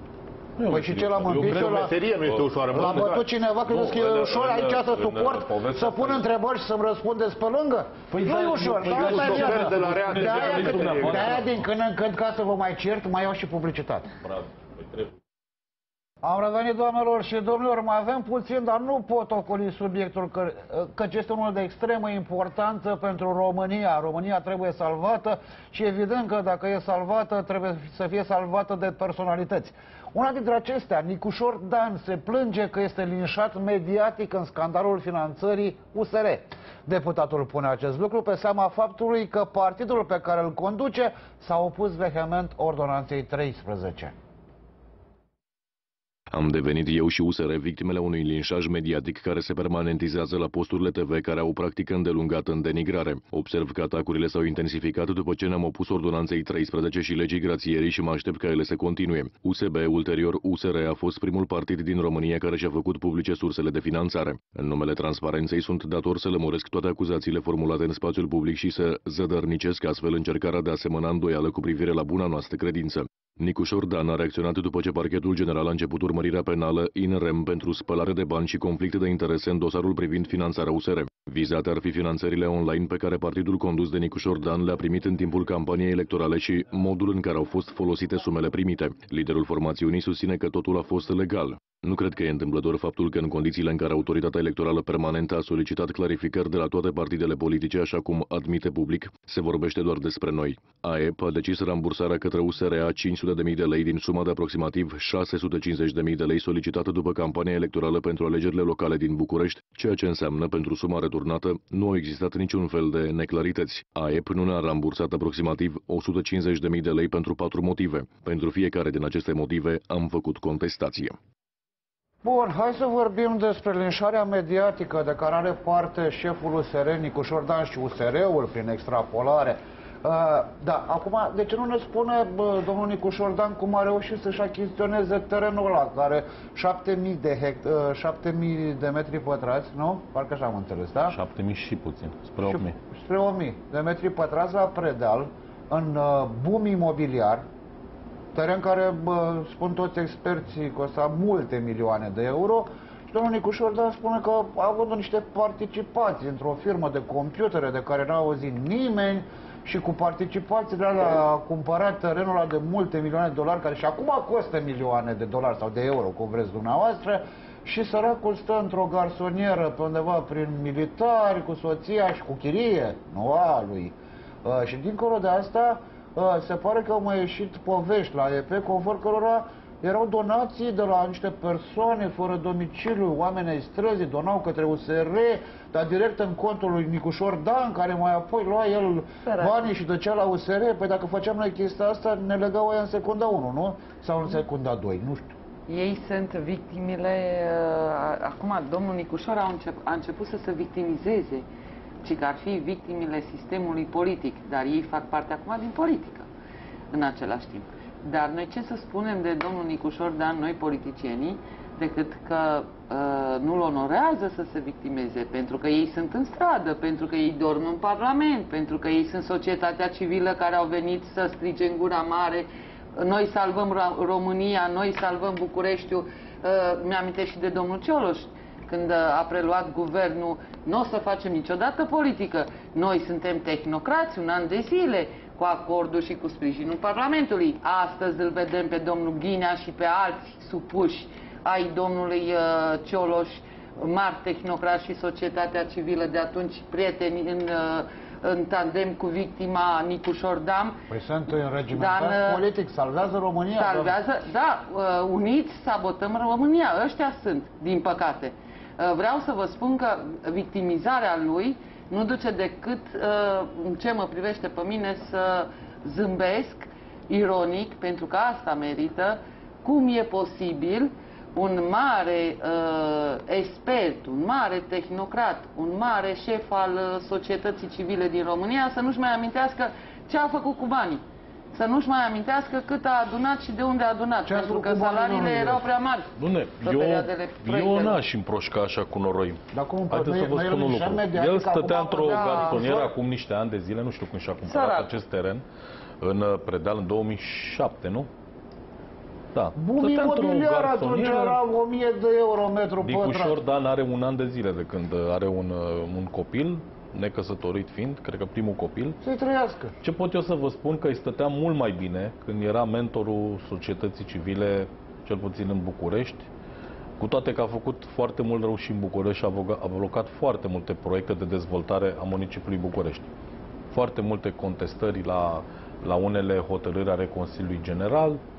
Păi și ce l-am împins eu la... meserie nu este ușoară. L-a bătut cineva, credeți că e ușor aici să suport, să pun întrebări și să-mi răspundeți pe lângă? Nu e ușor, de-aia din când în când, ca să vă mai cert, mai iau și publicitate. Am revenit, doamnelor și domnilor, mai avem puțin, dar nu pot ocoli subiectul, că, căci este unul de extremă importanță pentru România. România trebuie salvată și evident că dacă e salvată, trebuie să fie salvată de personalități. Una dintre acestea, Nicușor Dan, se plânge că este linșat mediatic în scandalul finanțării U S R. Deputatul pune acest lucru pe seama faptului că partidul pe care îl conduce s-a opus vehement ordonanței treisprezece. Am devenit eu și U S R victimele unui linșaj mediatic care se permanentizează la posturile T V care au o practică îndelungată în denigrare. Observ că atacurile s-au intensificat după ce ne-am opus ordonanței treisprezece și legii grațierii și mă aștept ca ele să continue. U S B, ulterior U S R, a fost primul partid din România care și-a făcut publice sursele de finanțare. În numele transparenței sunt dator să lămuresc toate acuzațiile formulate în spațiul public și să zădărnicesc astfel încercarea de a semăna îndoială cu privire la buna noastră credință. Nicușor Dan a reacționat după ce parchetul general a început urmărirea penală in rem pentru spălare de bani și conflicte de interese în dosarul privind finanțarea U S R. Vizate ar fi finanțările online pe care partidul condus de Nicușor Dan le-a primit în timpul campaniei electorale și modul în care au fost folosite sumele primite. Liderul formațiunii susține că totul a fost legal. Nu cred că e întâmplător faptul că în condițiile în care Autoritatea Electorală Permanentă a solicitat clarificări de la toate partidele politice, așa cum admite public, se vorbește doar despre noi. A E P a decis rambursarea către U S R a cinci sute de mii de lei din suma de aproximativ șase sute cincizeci de mii de lei solicitată după campania electorală pentru alegerile locale din București, ceea ce înseamnă, pentru suma returnată, nu au existat niciun fel de neclarități. A E P nu ne-a rambursat aproximativ o sută cincizeci de mii de lei pentru patru motive. Pentru fiecare din aceste motive am făcut contestație. Bun, hai să vorbim despre linșarea mediatică de care are parte șeful U S R, Nicușor Dan, și U S R-ul prin extrapolare. Uh, da, acum, de ce nu ne spune bă, domnul Nicușor Dan cum a reușit să-și achiziționeze terenul ăla, care șapte mii de, hect, uh, șapte mii de metri pătrați, nu? Parcă așa am înțeles, da? șapte mii și puțin, spre opt mii. Spre o mie de metri pătrați la Predeal, în uh, boom imobiliar, teren care, bă, spun toți experții, costa multe milioane de euro. Și domnul Nicușor Dan spune că a avut niște participații într-o firmă de computere de care n-a auzit nimeni și cu participațiile alea a cumpărat terenul ăla de multe milioane de dolari, care și acum costă milioane de dolari sau de euro, cum vreți dumneavoastră, și săracul stă într-o garsonieră pe undeva prin militari, cu soția și cu chirie, nu a lui. Uh, și dincolo de asta, se pare că au mai ieșit povești la E P, conform cărora erau donații de la niște persoane fără domiciliu, oameni ai străzii, donau către U S R, dar direct în contul lui Nicușor Dan, care mai apoi lua el Sărat. banii și ducea la U S R. Păi dacă făceam noi chestia asta, ne legau aia în secunda unu, nu? Sau în secunda doi, nu știu. Ei sunt victimile. Acum, domnul Nicușor a, încep, a început să se victimizeze, ci că ar fi victimile sistemului politic, dar ei fac parte acum din politică, în același timp. Dar noi ce să spunem de domnul Nicușor Dan, noi politicienii, decât că uh, nu-l onorează să se victimeze, pentru că ei sunt în stradă, pentru că ei dorm în Parlament, pentru că ei sunt societatea civilă care au venit să strige în gura mare: noi salvăm România, noi salvăm Bucureștiul. Uh, mi-amintesc și de domnul Cioloș, când a preluat guvernul: nu o să facem niciodată politică, noi suntem tehnocrați un an de zile, cu acordul și cu sprijinul Parlamentului. Astăzi îl vedem pe domnul Ghinea și pe alți supuși ai domnului uh, Cioloș, mari tehnocrați și societatea civilă de atunci, prieteni în, uh, în tandem cu victima Nicușor Dan. Păi sunt înregimentat politic, salvează România. Salvează, da, uh, uniți sabotăm România, ăștia sunt, din păcate. Vreau să vă spun că victimizarea lui nu duce decât, în ce mă privește pe mine, să zâmbesc ironic, pentru că asta merită, cum e posibil un mare uh, expert, un mare tehnocrat, un mare șef al societății civile din România să nu-și mai amintească ce a făcut cu banii. Să nu-și mai amintească cât a adunat și de unde a adunat, ce pentru că salariile erau prea mari. Bune, eu, eu n-aș împroșca așa cu noroi. Haideți să vă spun un lucru. El stătea într-o garsonieră acum niște ani de zile, nu știu când și-a cumpărat Sărat. acest teren, în Predeal, în două mii șapte, nu? Da. Boom imobiliar atunci era o mie de euro metru pătrat. Nicușor Dan are un an de zile de când are un, un copil, necăsătorit fiind, cred că primul copil. Să-i trăiască. Ce pot eu să vă spun? Că îi stătea mult mai bine când era mentorul societății civile, cel puțin în București, cu toate că a făcut foarte mult rău și în București și a blocat foarte multe proiecte de dezvoltare a municipiului București. Foarte multe contestări la, la unele hotărâri ale Consiliului General,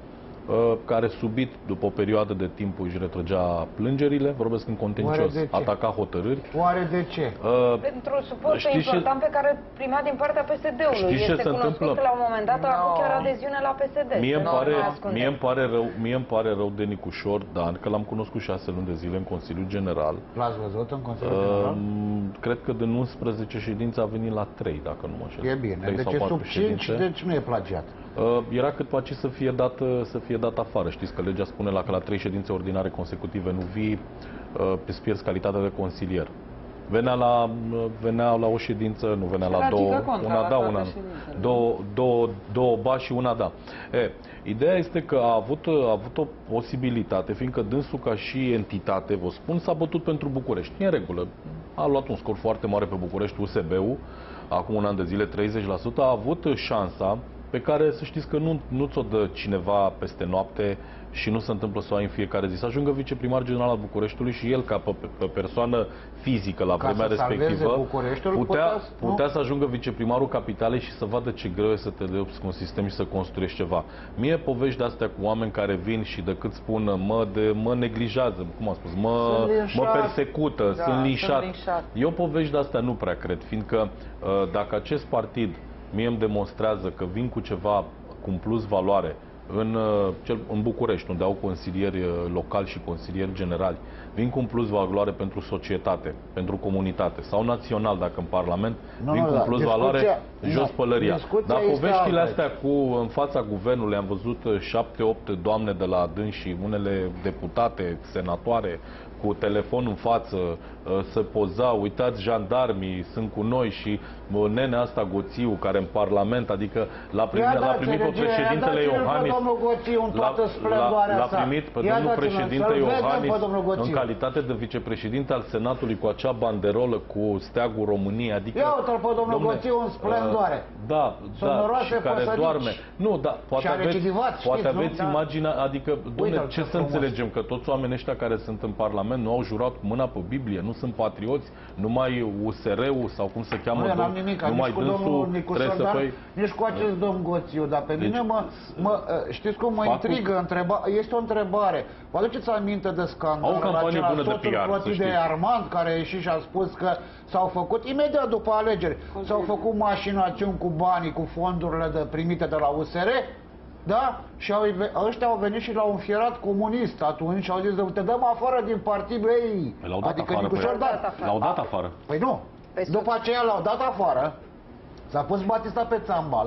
care subit, după o perioadă de timp, își retrăgea plângerile, vorbesc în contencios, ataca hotărâri. Oare de ce? Uh, Pentru suportul important pe care prima din partea P S D-ului. Este cunoscut că la un moment dat a avut chiar adeziune la P S D. Mie îmi pare, mie îmi pare rău, mie îmi pare rău de Nicușor Dan, că l-am cunoscut șase luni de zile în Consiliul General. L-ați văzut în Consiliul uh, General? Cred că din unsprezece ședințe a venit la trei, dacă nu mă înșel. E bine, deci e sub cinci, deci nu e plagiat. Uh, era cât pace să fie dat, să fie dat afară. Știți că legea spune la că la trei ședințe ordinare consecutive nu vii, uh, îți pierzi calitatea de consilier. Venea la, venea la o ședință, nu venea la două, una da, una două, două, două ba și una da. E, ideea este că a avut, a avut o posibilitate, fiindcă dânsul ca și entitate, vă spun, s-a bătut pentru București. E în regulă. A luat un scor foarte mare pe București, U S B-ul, acum un an de zile, treizeci la sută, a avut șansa pe care să știți că nu, nu ți-o dă cineva peste noapte și nu se întâmplă să o ai în fiecare zi. Să ajungă viceprimar general al Bucureștiului și el, ca pe, pe persoană fizică la ca vremea respectivă, putea, putea să ajungă viceprimarul capitalei și să vadă ce greu e să te lupți cu un sistem și să construiești ceva. Mie povești de astea cu oameni care vin și decât spun mă, de, mă neglijează, cum am spus, mă, mă persecută, da, sunt linșat. Eu povești de astea nu prea cred, fiindcă dacă acest partid mie îmi demonstrează că vin cu ceva, cu un plus valoare, în, în București, unde au consilieri locali și consilieri generali, vin cu un plus valoare pentru societate, pentru comunitate, sau național, dacă în Parlament, nu, vin nu, cu un plus discuția, valoare, jos da, pălăria. Dar poveștile astea cu, în fața guvernului, am văzut șapte, opt doamne de la dânsii, unele deputate, senatoare, cu telefon în față, să poza, uitați, jandarmii sunt cu noi și nenea asta Goțiu, care în Parlament, adică l-a primit, l-a primit pe președintele Iohannis, l-a primit pe domnul președinte Iohannis în calitate de vicepreședinte al Senatului cu acea banderolă cu steagul României, adică... Ia uite-l pe domnul Goțiu în splendoare. Da, da, și care doarme. Nu, da, poate aveți, poate aveți imaginea, adică, dom'le, ce să înțelegem, că toți oamenii ăștia care sunt în Parlament nu au jurat cu mâna pe Biblie, nu sunt patrioți, numai U S R-ul sau cum se cheamă, nu, domn, nimic, numai nici dânsul trebuie să făi... Nici cu acest domn Goțiu, dar pe deci, mine mă, mă, știți cum mă intrigă, întreba, este o întrebare. Vă aduceți aminte de scandalul acela, soțul plătit de Armand, care a ieșit și a spus că s-au făcut, imediat după alegeri, s-au făcut mașinațiuni cu banii, cu fondurile de, primite de la U S R, da? Și au, ăștia au venit și l-au înfierat comunist atunci și au zis, te dăm afară din partid, ei. Adică Nicușor Dan. L-au dat afară. Păi nu. După aceea l-au dat afară, s-a pus Batista pe țambal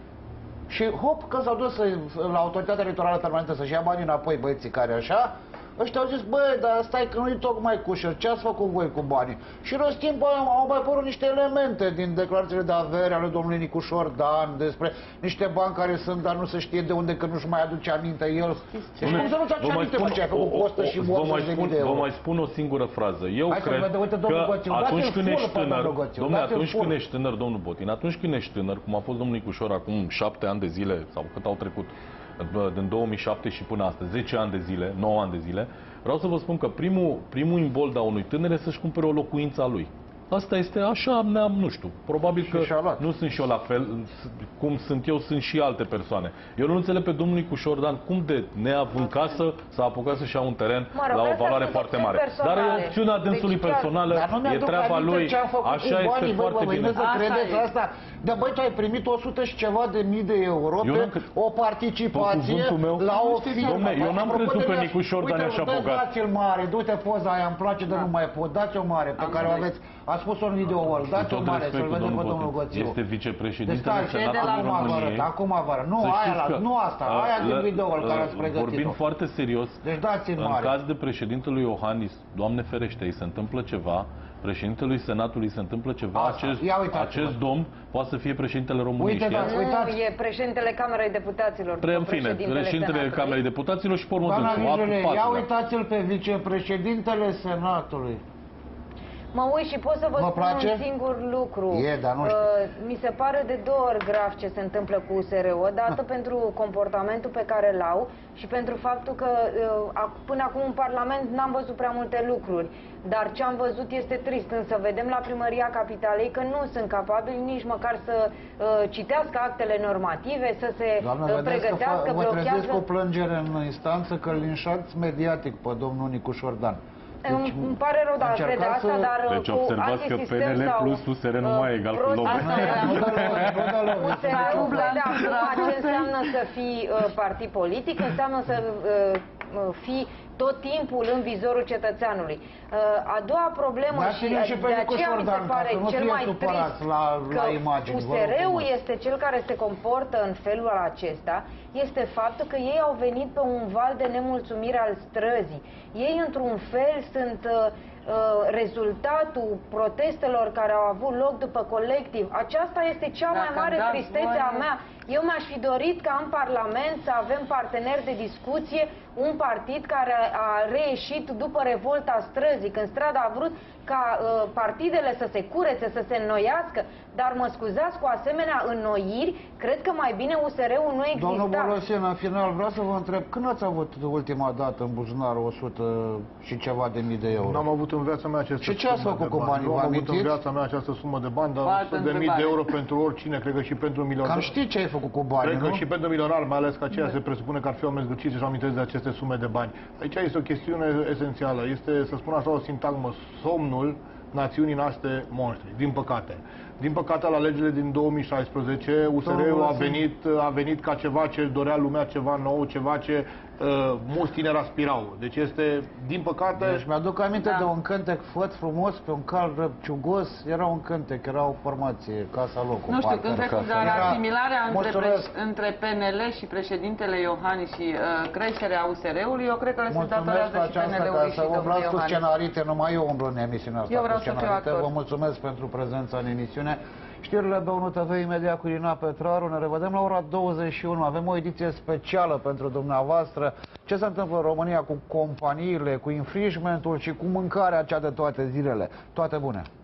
și hop, că s-au dus la autoritatea electorală permanentă să-și ia banii înapoi băieții care așa, ăștia au zis, băi, dar stai că nu-i tocmai cușăr, ce ați făcut voi cu banii? Și în timp au mai apărut niște elemente din declarațiile de avere ale domnului Nicușor Dan despre niște bani care sunt, dar nu se știe de unde, că nu-și mai aduce aminte el. Deci cum să nu-ți aduce aminte, mă, ce ai făcut cu o sută și optzeci de mii de euro? Vă mai spun o singură frază. Eu Hai cred vedă, uite, că Goțiu, atunci când ești tânăr, domnule, atunci când ești tânăr, domnul Botin, atunci când ești tânăr, cum a fost domnul Nicușor acum șapte ani de zile, sau cât au trecut, din două mii șapte și până astăzi, zece ani de zile, nouă ani de zile, vreau să vă spun că primul, primul imbold a unui tânăr este să-și cumpere o locuință a lui. Asta este așa, ne-am, nu știu, probabil că nu sunt și eu la fel, cum sunt eu, sunt și alte persoane. Eu nu înțeleg pe domnul Nicușor Dan cum de neavând casă s-a apucat să-și ia un teren la o valoare foarte mare. Dar e opțiunea dânsului personală, e treaba lui, așa este foarte bine. Asta. Dar băi, tu ai primit o sută și ceva de mii de euro pe o participație la o firmă. Eu n-am crezut că Nicușor Dan e așa bogat. Dați-l mare, du-te poza aia, îmi place de nu mai pot, dați-o mare pe care o aveți. A spus-o în video-ul, dați-o mare, să-l vedem pe domnul Goțiu. Este vicepreședintele Senatului României. Acum vă arăt, nu aia, nu asta, aia din video-ul care ați pregătit-o. Vorbim foarte serios, deci dați-l mare. În caz de președintelui Iohannis, Doamne ferește, îi se întâmplă ceva, președintelui Senatului se întâmplă ceva, asta. acest, acest domn poate să fie președintele României. Uite, da, uitați. Nu, e președintele Camerei Deputaților. Pre, în fine, președintele Camerei Deputaților și pe urmă Doamna Vizule, ia uitați-l pe vicepreședintele Senatului. Mă uit și pot să vă Vă spun place? un singur lucru. E, dar nu știu. Uh, mi se pare de două ori grav ce se întâmplă cu U S R-ul, odată pentru comportamentul pe care îl au și pentru faptul că uh, până acum în Parlament n-am văzut prea multe lucruri. Dar ce am văzut este trist, însă vedem la Primăria Capitalei că nu sunt capabili nici măcar să uh, citească actele normative, să se Doamne, uh, pregătească, că blochează... Mă trezesc o plângere în instanță că îl linșați mediatic pe domnul Nicu Șordan. Deci, îmi, îmi pare rău, dar cred asta, să... dar deci cu observați că P N L plus U S R nu mai e egal cu Love. U S R-ul vede acum ce înseamnă să fii uh, partid politic, înseamnă să uh, fii tot timpul în vizorul cetățeanului. Uh, a doua problemă da, și, și de aceea mi se pare cel mai trist la, că la imagini, U S R-ul este cel care se comportă în felul acesta, este faptul că ei au venit pe un val de nemulțumire al străzii. Ei, într-un fel, sunt uh, rezultatul protestelor care au avut loc după colectiv. Aceasta este cea mai mare tristețe a mea. Eu mi-aș fi dorit ca în Parlament să avem parteneri de discuție, un partid care a reieșit după revolta străzii, când strada a vrut ca uh, partidele să se curețe, să se înnoiască, dar mă scuzați, cu asemenea înnoiri, cred că mai bine U S R-ul nu exista. Domnul Bolosen, în final vreau să vă întreb, când ați avut ultima dată în buzunar o sută și ceva de mii de euro? N-am avut în viața mea această și ce ați făcut cu banii? Nu am avut în viața mea această sumă de bani, dar o sută de mii de euro pentru oricine, cred că și pentru milionar. Cam știi ce ai făcut cu banii, Cred nu? că și pentru milionar, mai ales că aceea se presupune că ar fi oameni zgârciți și amintesc de aceste sume de bani. Aici este o chestiune esențială, este, să spun așa, o sintagmă, somnul națiunii noastre monștri, din păcate. Din păcate, la legile din două mii șaisprezece, U S R-ul a venit, a venit ca ceva ce dorea lumea, ceva nou, ceva ce uh, mulți tineri aspirau. Deci este, din păcate... Deci mi-aduc aminte da. de un cântec făt frumos, pe un cal răpciugos, era un cântec, era o formație, Casa Locul. Nu știu, cântecul, dar asimilarea între, Mulțumesc. între P N L și președintele Iohannis și uh, creșterea U S R-ului, eu cred că le se datorează și P N L-ului și domnului Iohannis. Să vă scenarite, numai eu umblu în emisiunea asta. Eu vreau să fiu actor. Vă mulțumesc pentru prezența în emisiune. Știrile B unu T V imediat cu Irina Petraru. Ne revedem la ora douăzeci și unu. Avem o ediție specială pentru dumneavoastră. Ce se întâmplă în România cu companiile, cu infringementul și cu mâncarea cea de toate zilele. Toate bune!